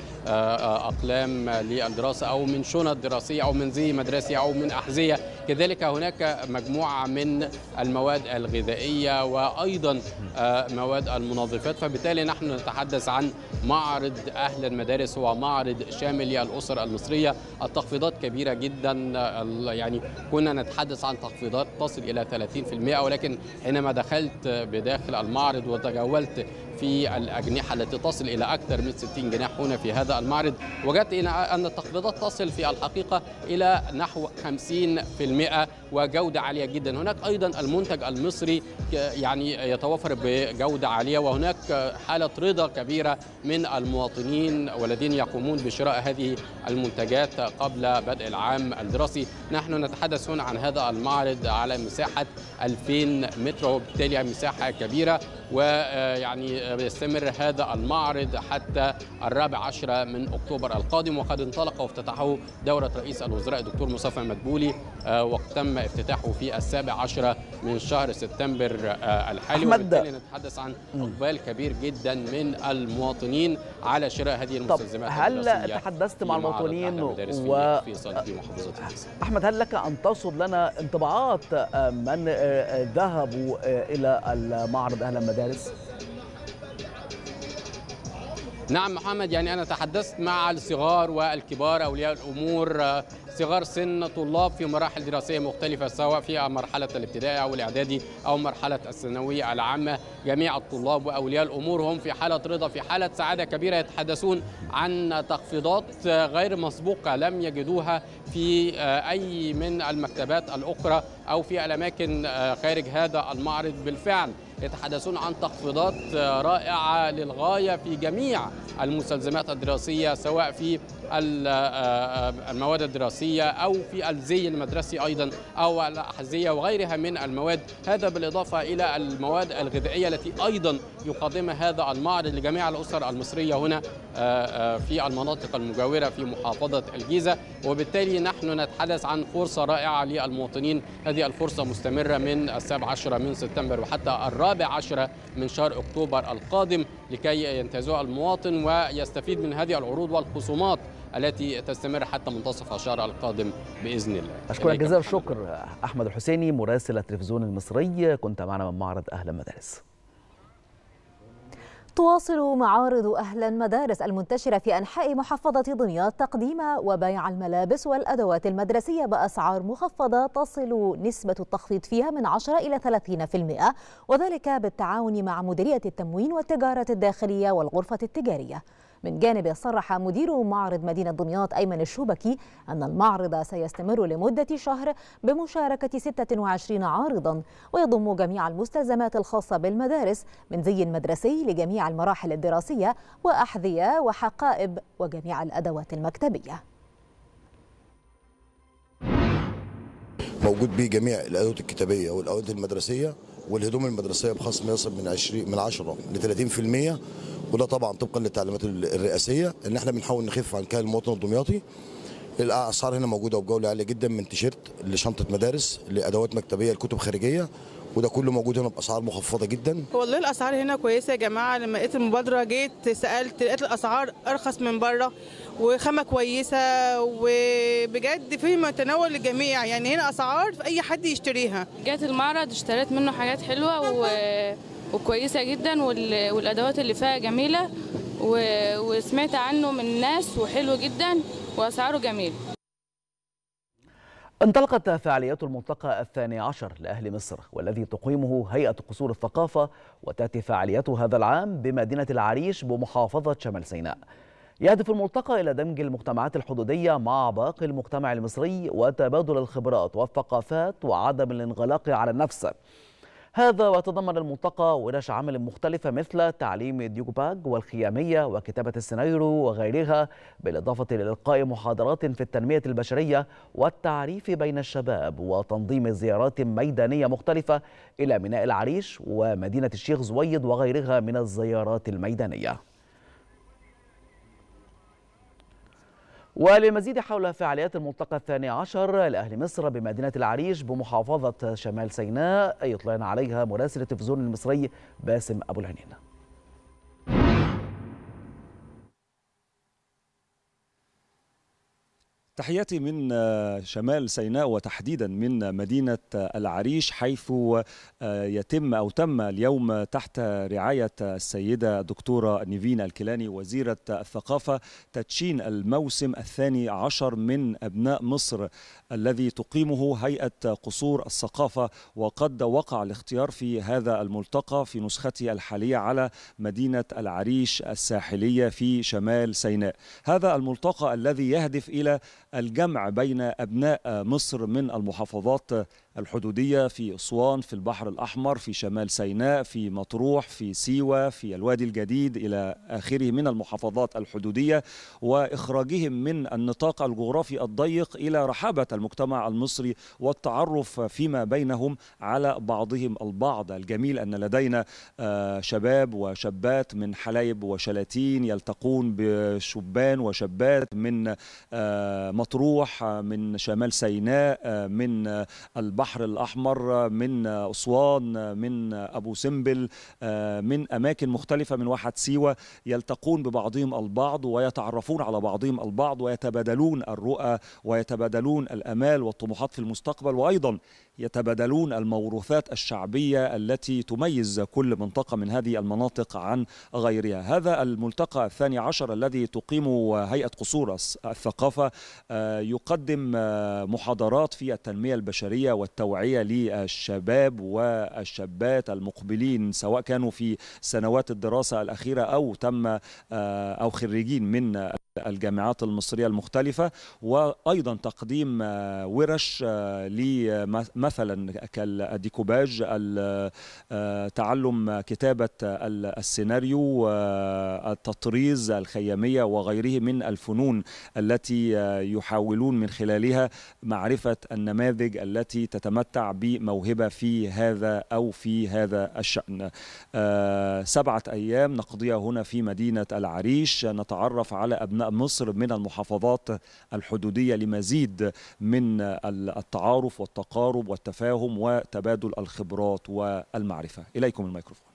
أقلام للدراسة أو من شنط دراسية أو من زي مدرسي أو من أحذية. كذلك هناك مجموعة من المواد الغذائية وأيضا مواد المنظفات. فبالتالي نحن نتحدث عن معرض أهل المدارس، هو معرض شامل للأسر المصرية. التخفيضات كبيرة جدا، يعني كنا نتحدث عن تخفيضات تصل إلى ثلاثين بالمئة، ولكن حينما دخلت بداخل المعرض وتجولت في الأجنحة التي تصل إلى أكثر من ستين جناح هنا في هذا المعرض، وجدت أن التخفيضات تصل في الحقيقة إلى نحو خمسين بالمئة وجودة عالية جدا. هناك أيضا المنتج المصري يعني يتوفر بجودة عالية، وهناك حالة رضا كبيرة من المواطنين والذين يقومون بشراء هذه المنتجات قبل بدء العام الدراسي. نحن نتحدث هنا عن هذا المعرض على مساحة ألفين متر، وبالتالي مساحة كبيرة، ويعني يستمر هذا المعرض حتى الرابع عشر من أكتوبر القادم. وقد انطلق وافتتحه دورة رئيس الوزراء الدكتور مصطفى مدبولي، وتم افتتاحه في السابع عشر من شهر سبتمبر الحالي. وبالتالي نتحدث عن إقبال كبير جدا من المواطنين على شراء هذه المستلزمات. هل تحدثت مع المواطنين و... أحمد، هل لك أن تصل لنا انطباعات من ذهبوا إلى المعرض أهلا مدارس؟ نعم محمد، يعني أنا تحدثت مع الصغار والكبار، أولياء الأمور، صغار سن طلاب في مراحل دراسية مختلفة سواء في مرحلة الابتدائي أو الإعدادي أو مرحلة الثانوية العامة. جميع الطلاب وأولياء الأمور هم في حالة رضا، في حالة سعادة كبيرة، يتحدثون عن تخفيضات غير مسبوقة لم يجدوها في أي من المكتبات الأخرى أو في الأماكن خارج هذا المعرض بالفعل يتحدثون عن تخفيضات رائعة للغاية في جميع المستلزمات الدراسية، سواء في المواد الدراسية أو في الزي المدرسي أيضا أو الأحذية وغيرها من المواد. هذا بالإضافة إلى المواد الغذائية التي أيضا يقدمها هذا المعرض لجميع الأسر المصرية هنا في المناطق المجاورة في محافظة الجيزة. وبالتالي نحن نتحدث عن فرصة رائعة للمواطنين. هذه الفرصة مستمرة من السابع عشر من سبتمبر وحتى الرابع عشر من شهر أكتوبر القادم لكي ينتهزها المواطن ويستفيد من هذه العروض والخصومات التي تستمر حتى منتصف الشهر القادم بإذن الله. أشكرك جزيل الشكر أحمد الحسيني مراسل التلفزيون المصري، كنت معنا من معرض أهلا مدارس. تواصل معارض أهلا مدارس المنتشرة في أنحاء محافظة دمياط تقديم وبيع الملابس والأدوات المدرسية بأسعار مخفضة تصل نسبة التخفيض فيها من عشرة إلى ثلاثين بالمئة، وذلك بالتعاون مع مديرية التموين والتجارة الداخلية والغرفة التجارية. من جانب صرح مدير معرض مدينة دمياط أيمن الشوبكي أن المعرض سيستمر لمدة شهر بمشاركة ستة وعشرين عارضا، ويضم جميع المستلزمات الخاصة بالمدارس من زي مدرسي لجميع المراحل الدراسية وأحذية وحقائب وجميع الأدوات المكتبية. موجود به جميع الأدوات الكتابية والأدوات المدرسية والهدوم المدرسية بخصم يصل من عشرين من عشرة ل ثلاثين بالمئة، وده طبعا طبقا للتعليمات الرئاسيه ان احنا بنحاول نخف عن كاهل المواطن الدمياطي. الاسعار هنا موجوده وبجوله عاليه جدا، من تيشيرت لشنطه مدارس لادوات مكتبيه لكتب خارجيه، وده كله موجود هنا باسعار مخفضه جدا. والله الاسعار هنا كويسه يا جماعه. لما لقيت المبادره جيت سالت لقيت الاسعار ارخص من بره وخامه كويسه وبجد في متناول الجميع، يعني هنا اسعار في اي حد يشتريها. جات المعرض اشتريت منه حاجات حلوه و وكويسه جدا، والادوات اللي فيها جميله وسمعت عنه من الناس وحلو جدا واسعاره جميل. انطلقت فعاليات الملتقى الثاني عشر لأهل مصر والذي تقيمه هيئة قصور الثقافة، وتأتي فعاليته هذا العام بمدينة العريش بمحافظة شمال سيناء. يهدف الملتقى إلى دمج المجتمعات الحدودية مع باقي المجتمع المصري وتبادل الخبرات والثقافات وعدم الانغلاق على النفس. هذا وتضمن الملتقى ورش عمل مختلفة مثل تعليم الديوجباج والخيامية وكتابة السيناريو وغيرها، بالإضافة لإلقاء محاضرات في التنمية البشرية والتعريف بين الشباب وتنظيم زيارات ميدانية مختلفة إلى ميناء العريش ومدينة الشيخ زويد وغيرها من الزيارات الميدانية. وللمزيد حول فعاليات الملتقى الثاني عشر لأهل مصر بمدينة العريش بمحافظة شمال سيناء يطلعنا عليها مراسل التلفزيون المصري باسم أبو العنين. تحياتي من شمال سيناء وتحديدا من مدينة العريش، حيث يتم أو تم اليوم تحت رعاية السيدة دكتورة نيفين الكيلاني وزيرة الثقافة تدشين الموسم الثاني عشر من أبناء مصر الذي تقيمه هيئة قصور الثقافة. وقد وقع الاختيار في هذا الملتقى في نسخته الحالية على مدينة العريش الساحلية في شمال سيناء. هذا الملتقى الذي يهدف إلى الجمع بين أبناء مصر من المحافظات الحدودية في أسوان، في البحر الأحمر، في شمال سيناء، في مطروح، في سيوة، في الوادي الجديد إلى آخره من المحافظات الحدودية، وإخراجهم من النطاق الجغرافي الضيق إلى رحابة المجتمع المصري والتعرف فيما بينهم على بعضهم البعض. الجميل أن لدينا شباب وشابات من حلايب وشلاتين يلتقون بشبان وشابات من مطروح، من شمال سيناء، من البحر البحر الأحمر، من أسوان، من أبو سمبل، من أماكن مختلفة من واحة سيوة، يلتقون ببعضهم البعض ويتعرفون على بعضهم البعض ويتبادلون الرؤى ويتبادلون الأمال والطموحات في المستقبل، وأيضا يتبادلون الموروثات الشعبية التي تميز كل منطقة من هذه المناطق عن غيرها. هذا الملتقى الثاني عشر الذي تقيمه هيئة قصور الثقافة يقدم محاضرات في التنمية البشرية والتوعية للشباب والشابات المقبلين، سواء كانوا في سنوات الدراسة الأخيرة أو تم أو خريجين من الجامعات المصرية المختلفة، وأيضا تقديم ورش مثلا كالديكوباج، تعلم كتابة السيناريو، التطريز، الخيامية وغيره من الفنون التي يحاولون من خلالها معرفة النماذج التي تتمتع بموهبة في هذا أو في هذا الشأن. سبعة أيام نقضيها هنا في مدينة العريش، نتعرف على أبناء مصر من المحافظات الحدودية لمزيد من التعارف والتقارب والتفاهم وتبادل الخبرات والمعرفة. إليكم الميكروفون.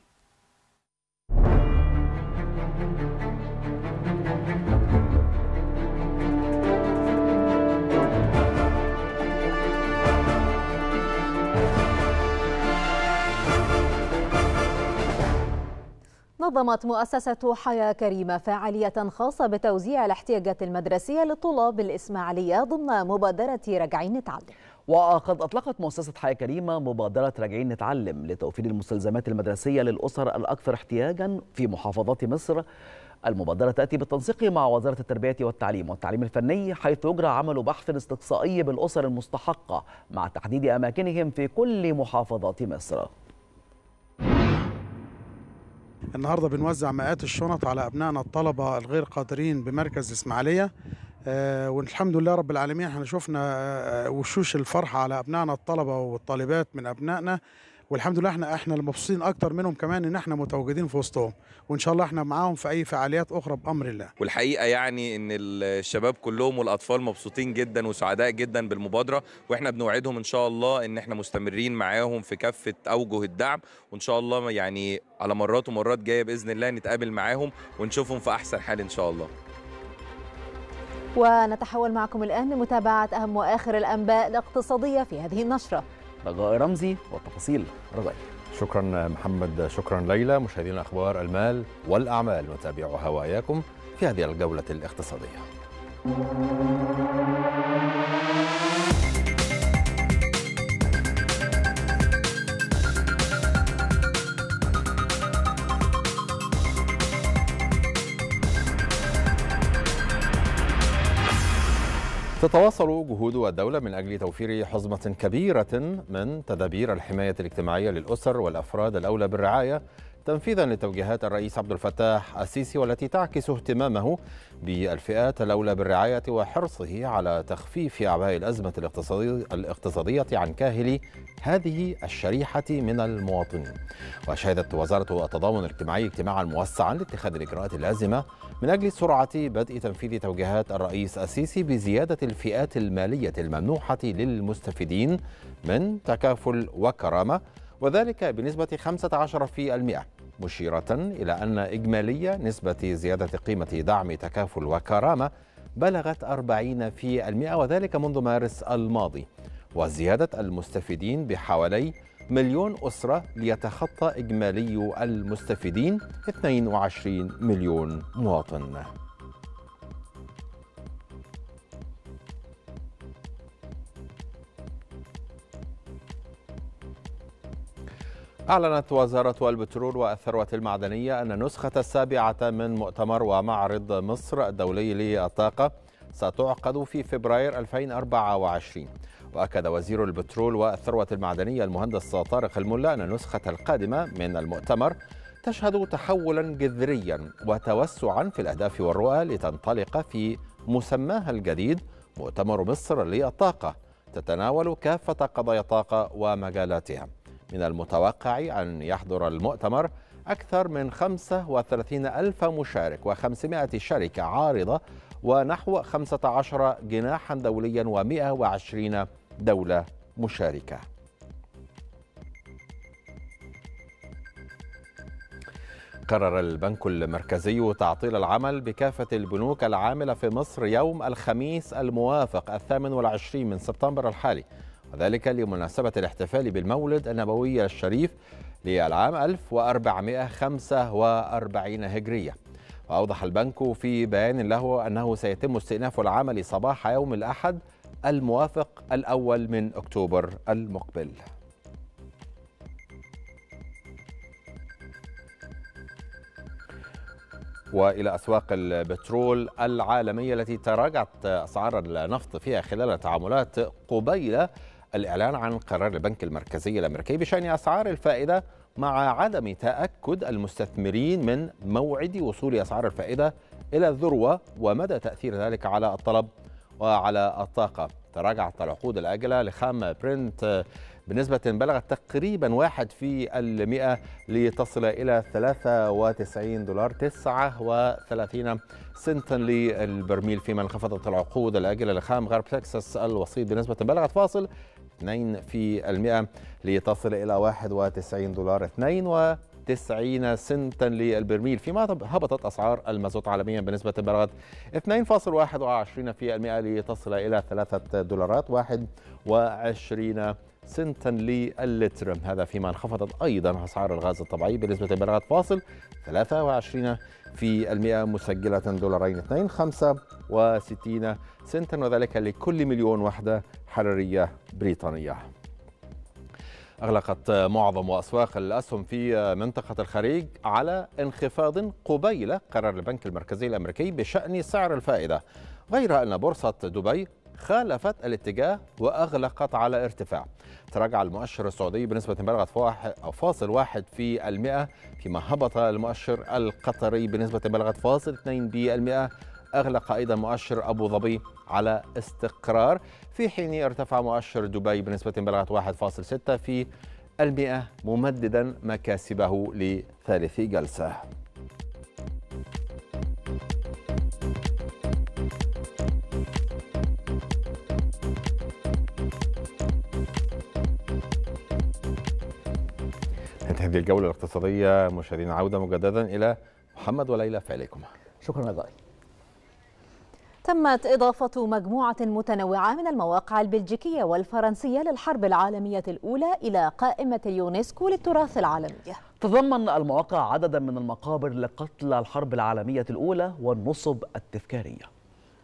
نظمت مؤسسة حياة كريمة فعالية خاصة بتوزيع الاحتياجات المدرسية للطلاب الإسماعيلية ضمن مبادرة راجعين نتعلم. وقد أطلقت مؤسسة حياة كريمة مبادرة راجعين نتعلم لتوفير المستلزمات المدرسية للأسر الأكثر احتياجا في محافظات مصر. المبادرة تأتي بالتنسيق مع وزارة التربية والتعليم والتعليم الفني، حيث يجرى عمل بحث استقصائي بالأسر المستحقة مع تحديد أماكنهم في كل محافظات مصر. النهارده بنوزع مئات الشنط على أبنائنا الطلبة الغير قادرين بمركز إسماعيلية، آه والحمد لله رب العالمين احنا شفنا آه وشوش الفرحة على أبنائنا الطلبة والطالبات من أبنائنا، والحمد لله احنا احنا المبسوطين اكتر منهم كمان ان احنا متواجدين في وسطهم، وان شاء الله احنا معاهم في اي فعاليات اخرى بامر الله. والحقيقه يعني ان الشباب كلهم والاطفال مبسوطين جدا وسعداء جدا بالمبادره، واحنا بنوعدهم ان شاء الله ان احنا مستمرين معاهم في كافه اوجه الدعم، وان شاء الله يعني على مرات ومرات جايه باذن الله نتقابل معاهم ونشوفهم في احسن حال ان شاء الله. ونتحول معكم الان لمتابعه اهم واخر الانباء الاقتصاديه في هذه النشره. رجاء رمزي والتفاصيل. رجاء. شكرا محمد، شكرا ليلى. مشاهدينا اخبار المال والاعمال نتابعها واياكم في هذه الجوله الاقتصاديه. تتواصل جهود الدولة من أجل توفير حزمة كبيرة من تدابير الحماية الاجتماعية للأسر والأفراد الأولى بالرعاية تنفيذا لتوجيهات الرئيس عبد الفتاح السيسي، والتي تعكس اهتمامه بالفئات الأولى بالرعاية وحرصه على تخفيف أعباء الأزمة الاقتصادية عن كاهل هذه الشريحة من المواطنين. وشهدت وزارة التضامن الاجتماعي اجتماعا موسعا لاتخاذ الإجراءات اللازمة من أجل سرعة بدء تنفيذ توجيهات الرئيس السيسي بزيادة الفئات المالية الممنوحة للمستفيدين من تكافل وكرامة، وذلك بنسبة خمسة عشر بالمئة، مشيرة إلى أن إجمالية نسبة زيادة قيمة دعم تكافل وكرامة بلغت أربعين بالمئة، وذلك منذ مارس الماضي، وزيادة المستفيدين بحوالي مليون أسرة ليتخطى إجمالي المستفيدين اثنين وعشرين مليون مواطن. أعلنت وزارة البترول والثروة المعدنية أن النسخة السابعة من مؤتمر ومعرض مصر الدولي للطاقة ستعقد في فبراير ألفين وأربعة وعشرين. وأكد وزير البترول والثروة المعدنية المهندس طارق الملا أن النسخة القادمة من المؤتمر تشهد تحولا جذريا وتوسعا في الأهداف والرؤى لتنطلق في مسماها الجديد مؤتمر مصر للطاقة، تتناول كافة قضايا الطاقة ومجالاتها. من المتوقع أن يحضر المؤتمر أكثر من خمسة وثلاثين ألف مشارك وخمسمائة شركة عارضة ونحو خمسة عشر جناحا دوليا ومئة وعشرين دولة مشاركة. قرر البنك المركزي تعطيل العمل بكافة البنوك العاملة في مصر يوم الخميس الموافق الثامن والعشرين من سبتمبر الحالي، وذلك لمناسبة الاحتفال بالمولد النبوي الشريف للعام ألف وأربعمائة وخمسة وأربعين هجرية. وأوضح البنك في بيان له أنه سيتم استئناف العمل صباح يوم الأحد الموافق الأول من أكتوبر المقبل. وإلى أسواق البترول العالمية التي تراجعت أسعار النفط فيها خلال التعاملات قبيل الإعلان عن قرار البنك المركزي الأمريكي بشأن أسعار الفائدة، مع عدم تأكد المستثمرين من موعد وصول أسعار الفائدة إلى الذروة ومدى تأثير ذلك على الطلب وعلى الطاقة. تراجعت العقود الآجلة لخام برنت بنسبة بلغت تقريبا واحد في المئة لتصل إلى ثلاثة وتسعين دولار تسعة وثلاثين سنتا للبرميل، فيما انخفضت العقود الآجلة لخام غرب تكساس الوسيط بنسبة بلغت فاصل اثنين في المئة لتصل إلى واحد وتسعين دولار اثنين وتسعين سنتا للبرميل، فيما هبطت أسعار المازوت عالميا بنسبة بلغت اثنين فاصل واحد وعشرين في المئة لتصل إلى ثلاثة دولارات واحد وعشرين سنتا للتر. هذا فيما انخفضت أيضا أسعار الغاز الطبيعي بنسبة بلغت فاصل ثلاثة وعشرين في المئة مسجلة دولارين اثنين فاصلة خمسة وستين سنتا، وذلك لكل مليون وحدة حرارية بريطانية. أغلقت معظم أسواق الأسهم في منطقة الخليج على انخفاض قبيل قرار البنك المركزي الأمريكي بشأن سعر الفائدة، غير أن بورصة دبي خالفت الاتجاه وأغلقت على ارتفاع. تراجع المؤشر السعودي بنسبة بلغت فاصل واحد في المئة، فيما هبط المؤشر القطري بنسبة بلغت فاصل اثنين بالمئة. أغلق أيضا مؤشر أبو ظبي على استقرار، في حين ارتفع مؤشر دبي بنسبة بلغت واحد فاصل ستة في المئة ممددا مكاسبه لثالث جلسة. انتهت هذه الجولة الاقتصادية. مشاهدينا عودة مجددا إلى محمد وليلى في عليكم. شكرا لك. تمت إضافة مجموعة متنوعة من المواقع البلجيكية والفرنسية للحرب العالمية الأولى إلى قائمة اليونسكو للتراث العالمي. تضمن المواقع عددا من المقابر لقتلى الحرب العالمية الأولى والنصب التذكارية.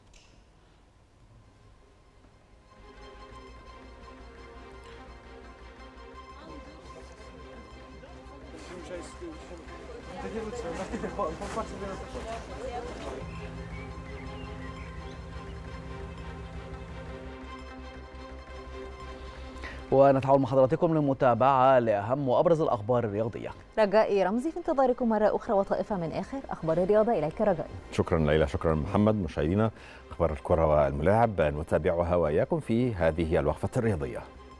ونتعاون مع حضراتكم للمتابعة لأهم وأبرز الأخبار الرياضية. رجائي رمزي في انتظاركم مرة أخرى وطائفة من آخر أخبار الرياضة. إليك رجائي. شكرا ليلى، شكرا محمد. مشاهدينا أخبار الكرة والملاعب نتابعها وإياكم في هذه الوقفة الرياضية.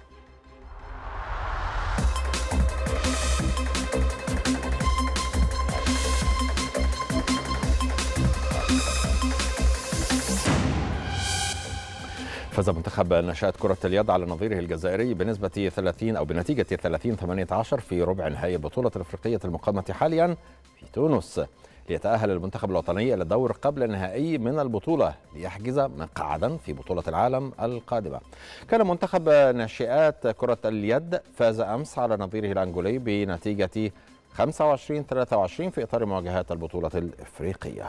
فاز منتخب نشأة كرة اليد على نظيره الجزائري بنسبة ثلاثين أو بنتيجة ثلاثين ثمانية عشر في ربع نهائي البطولة الأفريقية المقامة حاليا في تونس، ليتأهل المنتخب الوطني إلى الدور قبل النهائي من البطولة ليحجز مقعدا في بطولة العالم القادمة. كان منتخب ناشئات كرة اليد فاز أمس على نظيره الأنجولي بنتيجة خمسة وعشرين ثلاثة وعشرين في إطار مواجهات البطولة الإفريقية.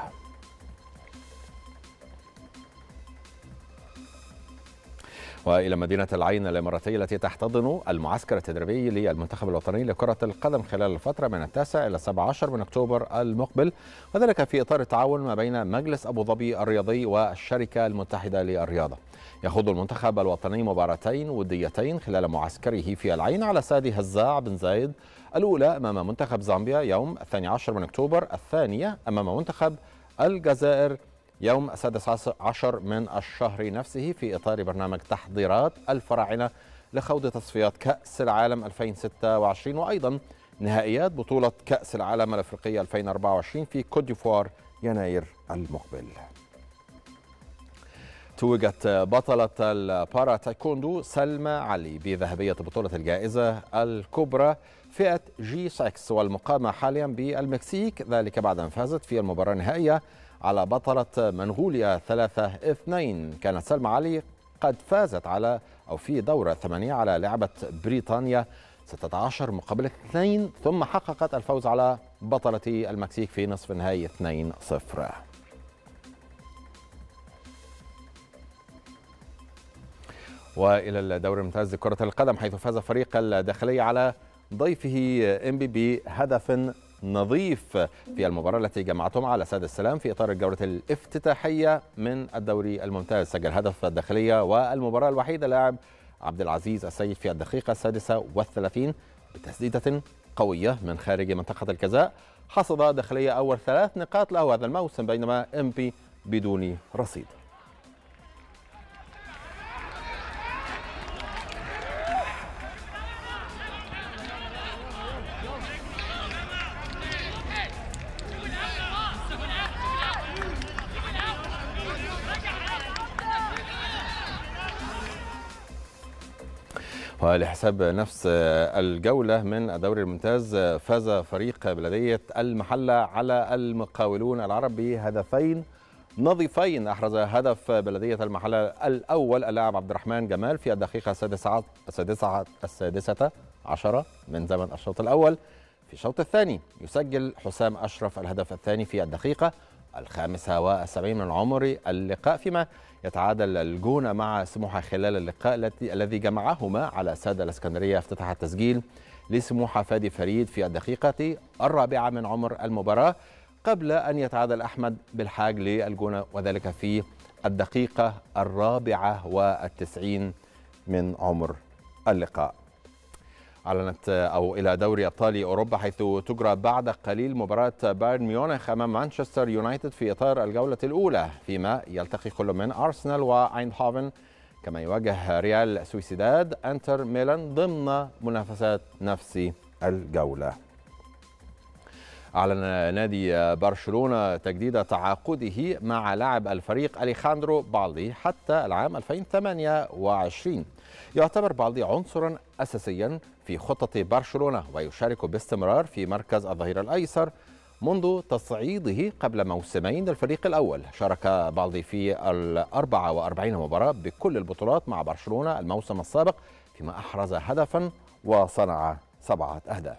وإلى مدينة العين الإماراتية التي تحتضن المعسكر التدريبي للمنتخب الوطني لكرة القدم خلال الفترة من التاسع إلى السابع عشر من أكتوبر المقبل، وذلك في إطار التعاون ما بين مجلس أبو ظبي الرياضي والشركة المتحدة للرياضة. يخوض المنتخب الوطني مباراتين وديتين خلال معسكره في العين على استاد هزاع بن زايد، الأولى أمام منتخب زامبيا يوم الثاني عشر من أكتوبر، الثانية أمام منتخب الجزائر يوم السادس عشر من الشهر نفسه في إطار برنامج تحضيرات الفراعنة لخوض تصفيات كأس العالم ألفين وستة وعشرين وأيضا نهائيات بطولة كأس العالم الأفريقية ألفين وأربعة وعشرين في كوت ديفوار يناير المقبل. توجت بطلة البارا تايكوندو سلمى علي بذهبية بطولة الجائزة الكبرى فئة جي ستة والمقامة حاليا بالمكسيك، ذلك بعد أن فازت في المباراة النهائية على بطلة منغوليا ثلاثة اثنين. كانت سلمى علي قد فازت على أو في دورة الثمانية على لعبة بريطانيا ستة عشر مقابل اثنين، ثم حققت الفوز على بطلة المكسيك في نصف النهائي اثنين صفر. وإلى الدوري الممتاز لكرة القدم، حيث فاز فريق الداخلية على ضيفه إنبي بهدف نظيف في المباراة التي جمعتهم على ساد السلام في إطار الجولة الافتتاحية من الدوري الممتاز. سجل هدف الداخلية والمباراة الوحيدة لاعب عبد العزيز السيد في الدقيقة السادسة والثلاثين بتسديدة قوية من خارج منطقة الجزاء. حصد داخلية أول ثلاث نقاط له هذا الموسم، بينما إمبي بدون رصيد. ولحساب نفس الجولة من الدوري الممتاز، فاز فريق بلدية المحلة على المقاولون العرب بهدفين نظيفين. أحرز هدف بلدية المحلة الأول اللاعب عبد الرحمن جمال في الدقيقة السادسة السادسة السادسة عشرة من زمن الشوط الأول. في الشوط الثاني يسجل حسام أشرف الهدف الثاني في الدقيقة الخامسة والسبعين من عمر اللقاء، فيما يتعادل الجونة مع سموحة خلال اللقاء الذي جمعهما على ساد الإسكندرية. افتتح التسجيل لسموحة فادي فريد في الدقيقة الرابعة من عمر المباراة، قبل أن يتعادل أحمد بالحاج للجونة وذلك في الدقيقة الرابعة والتسعين من عمر اللقاء. أعلنت أو إلى دوري أبطال أوروبا، حيث تجرى بعد قليل مباراة بايرن ميونخ أمام مانشستر يونايتد في إطار الجولة الأولى، فيما يلتقي كل من أرسنال وأيندهوفن، كما يواجه ريال سويسيداد انتر ميلان ضمن منافسات نفس الجولة. أعلن نادي برشلونة تجديد تعاقده مع لاعب الفريق أليخاندرو بالدي حتى العام ألفين وثمانية وعشرين. يعتبر بالدي عنصرا أساسيا في خطة برشلونة ويشارك باستمرار في مركز الظهير الأيسر منذ تصعيده قبل موسمين للفريق الأول. شارك بالدي في الأربعة وأربعين مباراة بكل البطولات مع برشلونة الموسم السابق، فيما أحرز هدفا وصنع سبعة أهداف.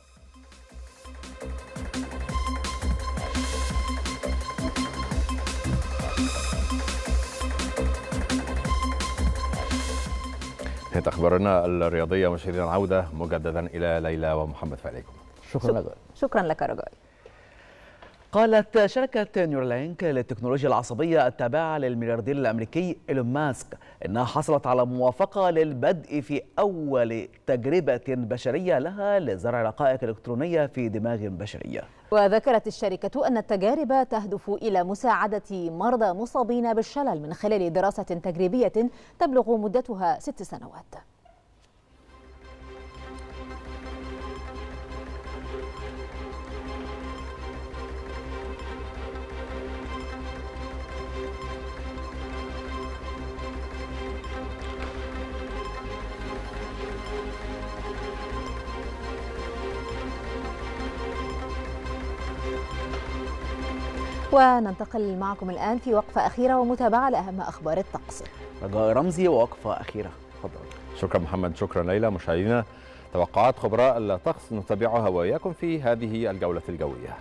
كانت أخبارنا الرياضية. مشاهدينا العودة مجددا إلى ليلى ومحمد فعليكم. شكرا لك. شكرا لك رجاء. قالت شركة نيورالينك للتكنولوجيا العصبية التابعة للملياردير الأمريكي إيلون ماسك إنها حصلت على موافقة للبدء في أول تجربة بشرية لها لزرع رقائق إلكترونية في دماغ بشرية. وذكرت الشركة أن التجارب تهدف إلى مساعدة مرضى مصابين بالشلل من خلال دراسة تجريبية تبلغ مدتها ست سنوات. وننتقل معكم الآن في وقفة أخيرة ومتابعة لأهم أخبار الطقس. رجاء رمزي ووقفة أخيرة. تفضل. شكرا محمد. شكرا ليلى. مشاهدينا، توقعات خبراء الطقس نتابعها وإياكم في هذه الجولة الجوية.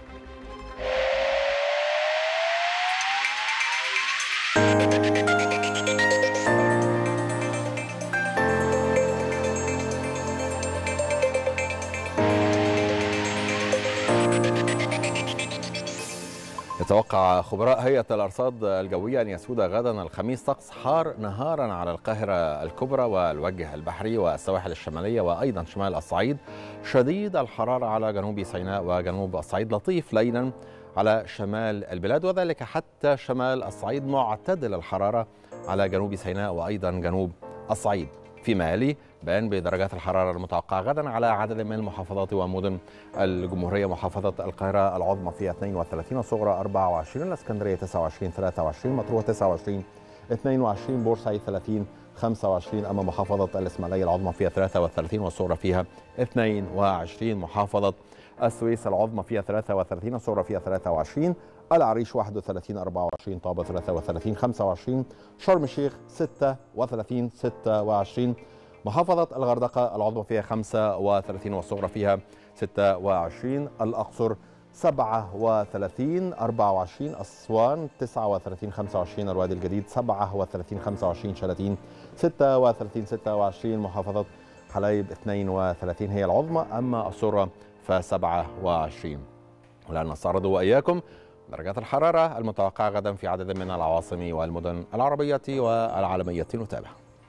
يتوقع خبراء هيئة الأرصاد الجوية أن يسود غدا الخميس طقس حار نهارا على القاهرة الكبرى والوجه البحري والسواحل الشمالية وأيضا شمال الصعيد، شديد الحرارة على جنوب سيناء وجنوب الصعيد، لطيف ليلا على شمال البلاد وذلك حتى شمال الصعيد، معتدل الحرارة على جنوب سيناء وأيضا جنوب الصعيد. فيما يلي بيان بدرجات الحرارة المتوقعة غدا على عدد من المحافظات ومدن الجمهورية: محافظة القاهرة العظمى فيها اثنين وثلاثين، الصغرى أربعة وعشرين، الإسكندرية تسعة وعشرين ثلاثة وعشرين، مطروح تسعة وعشرين اثنين وعشرين، بورسعيد ثلاثين خمسة وعشرين، أما محافظة الإسماعيلية العظمى فيها ثلاثة وثلاثين والصغرى فيها اثنين وعشرين، محافظة السويس العظمى فيها ثلاثة وثلاثين، الصغرى فيها ثلاثة وعشرين، العريش واحد وثلاثين أربعة وعشرين، طابة ثلاثة وثلاثين خمسة وعشرين، شرم الشيخ ستة وثلاثين ستة وعشرين، محافظة الغردقة العظمى فيها خمسة وثلاثين والصغرى فيها ستة وعشرين، الأقصر سبعة وثلاثين أربعة وعشرين، أسوان تسعة وثلاثين خمسة وعشرين، الوادي الجديد سبعة وثلاثين خمسة وعشرين، شلاتين ستة وثلاثين ستة وعشرين، محافظة حلايب اثنين وثلاثين هي العظمى، أما الصغرى فسبعة وعشرين. والآن نستعرض وإياكم درجات الحرارة المتوقعة غدا في عدد من العواصم والمدن العربية والعالمية. نتابع.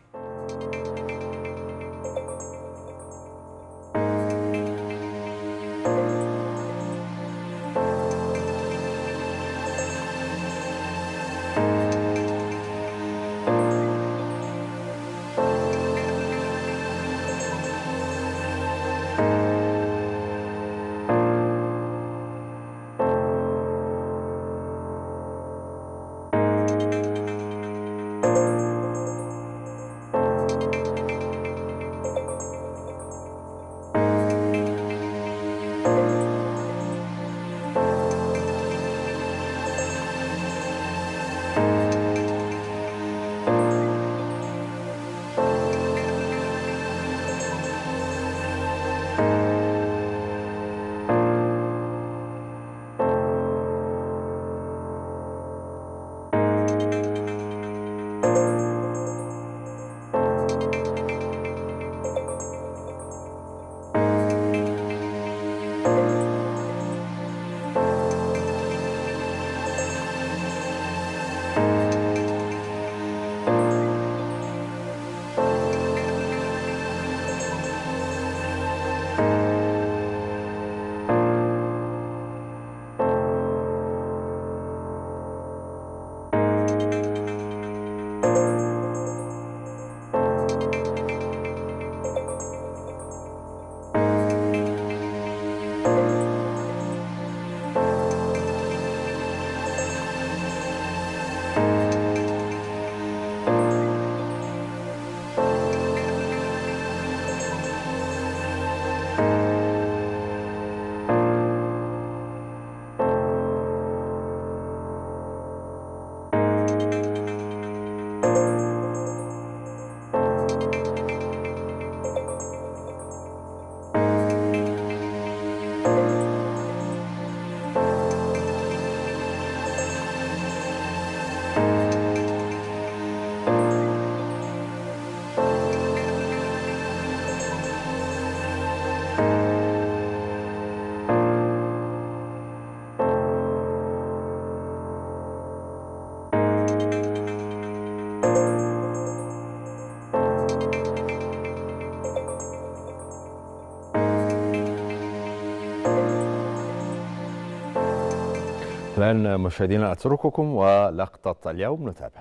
الآن مشاهدينا أترككم ولقطة اليوم. نتابع.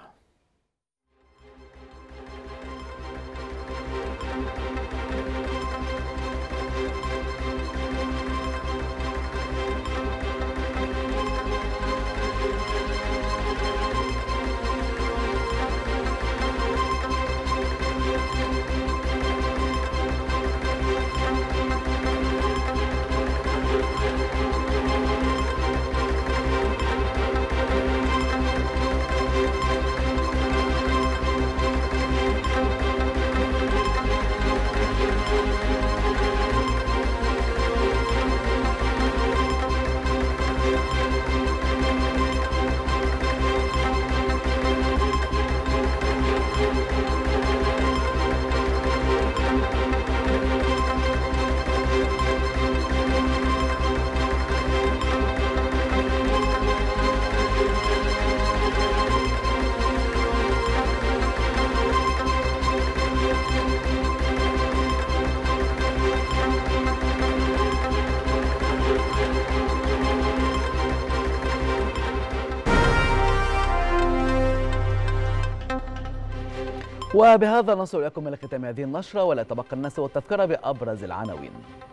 وبهذا نصل إليكم إلى ختام هذه النشرة، ولا تبقى الناس والتذكرة بأبرز العناوين.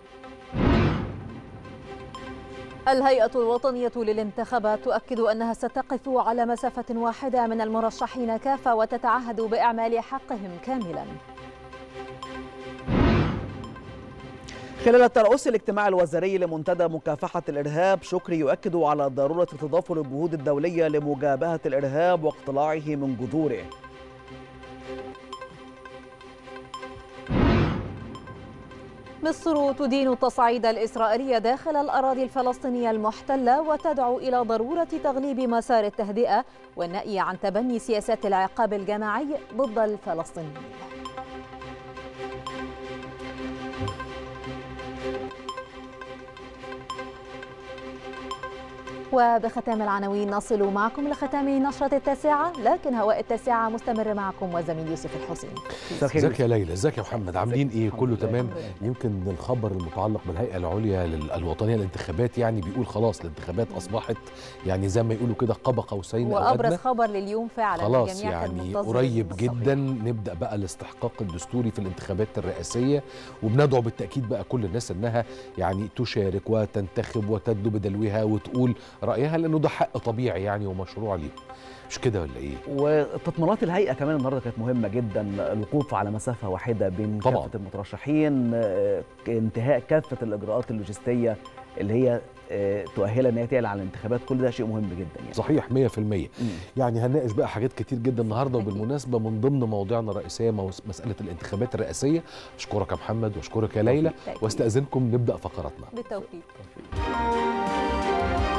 الهيئة الوطنية للانتخابات تؤكد أنها ستقف على مسافة واحدة من المرشحين كافة وتتعهد بإعمال حقهم كاملا. خلال ترأس الاجتماع الوزاري لمنتدى مكافحة الإرهاب، شكري يؤكد على ضرورة تضافر الجهود الدولية لمجابهة الإرهاب واقتلاعه من جذوره. مصر تدين التصعيد الإسرائيلي داخل الأراضي الفلسطينية المحتلة وتدعو إلى ضرورة تغليب مسار التهدئة والنهي عن تبني سياسات العقاب الجماعي ضد الفلسطينيين. وبختام العناوين نصل معكم لختام نشرة التاسعة، لكن هواء التاسعة مستمر معكم وزميل يوسف الحسين. ازيك يا ليلى؟ ازيك يا محمد؟ عاملين ايه؟ كله تمام؟ يمكن الخبر المتعلق بالهيئة العليا الوطنية للانتخابات يعني بيقول خلاص الانتخابات اصبحت يعني زي ما يقولوا كده قاب قوسين او ادنى. وابرز خبر لليوم فعلا خلاص يعني قريب جدا نبدا بقى الاستحقاق الدستوري في الانتخابات الرئاسيه، وبندعو بالتاكيد بقى كل الناس انها يعني تشارك وتنتخب وتدلو بدلوها وتقول رايها، لانه ده حق طبيعي يعني ومشروع ليهم، مش كده ولا ايه؟ وتطمينات الهيئه كمان النهارده كانت مهمه جدا، الوقوف على مسافه واحده بين طبعا. كافه المترشحين، انتهاء كافه الاجراءات اللوجستيه اللي هي تؤهلها ان هي تعلن على الانتخابات، كل ده شيء مهم جدا يعني. صحيح مية في المية. يعني هنناقش بقى حاجات كتير جدا النهارده، وبالمناسبه من ضمن مواضيعنا الرئيسيه مساله الانتخابات الرئاسيه. اشكرك يا محمد واشكرك يا ليلى، واستاذنكم نبدا فقراتنا. بالتوفيق.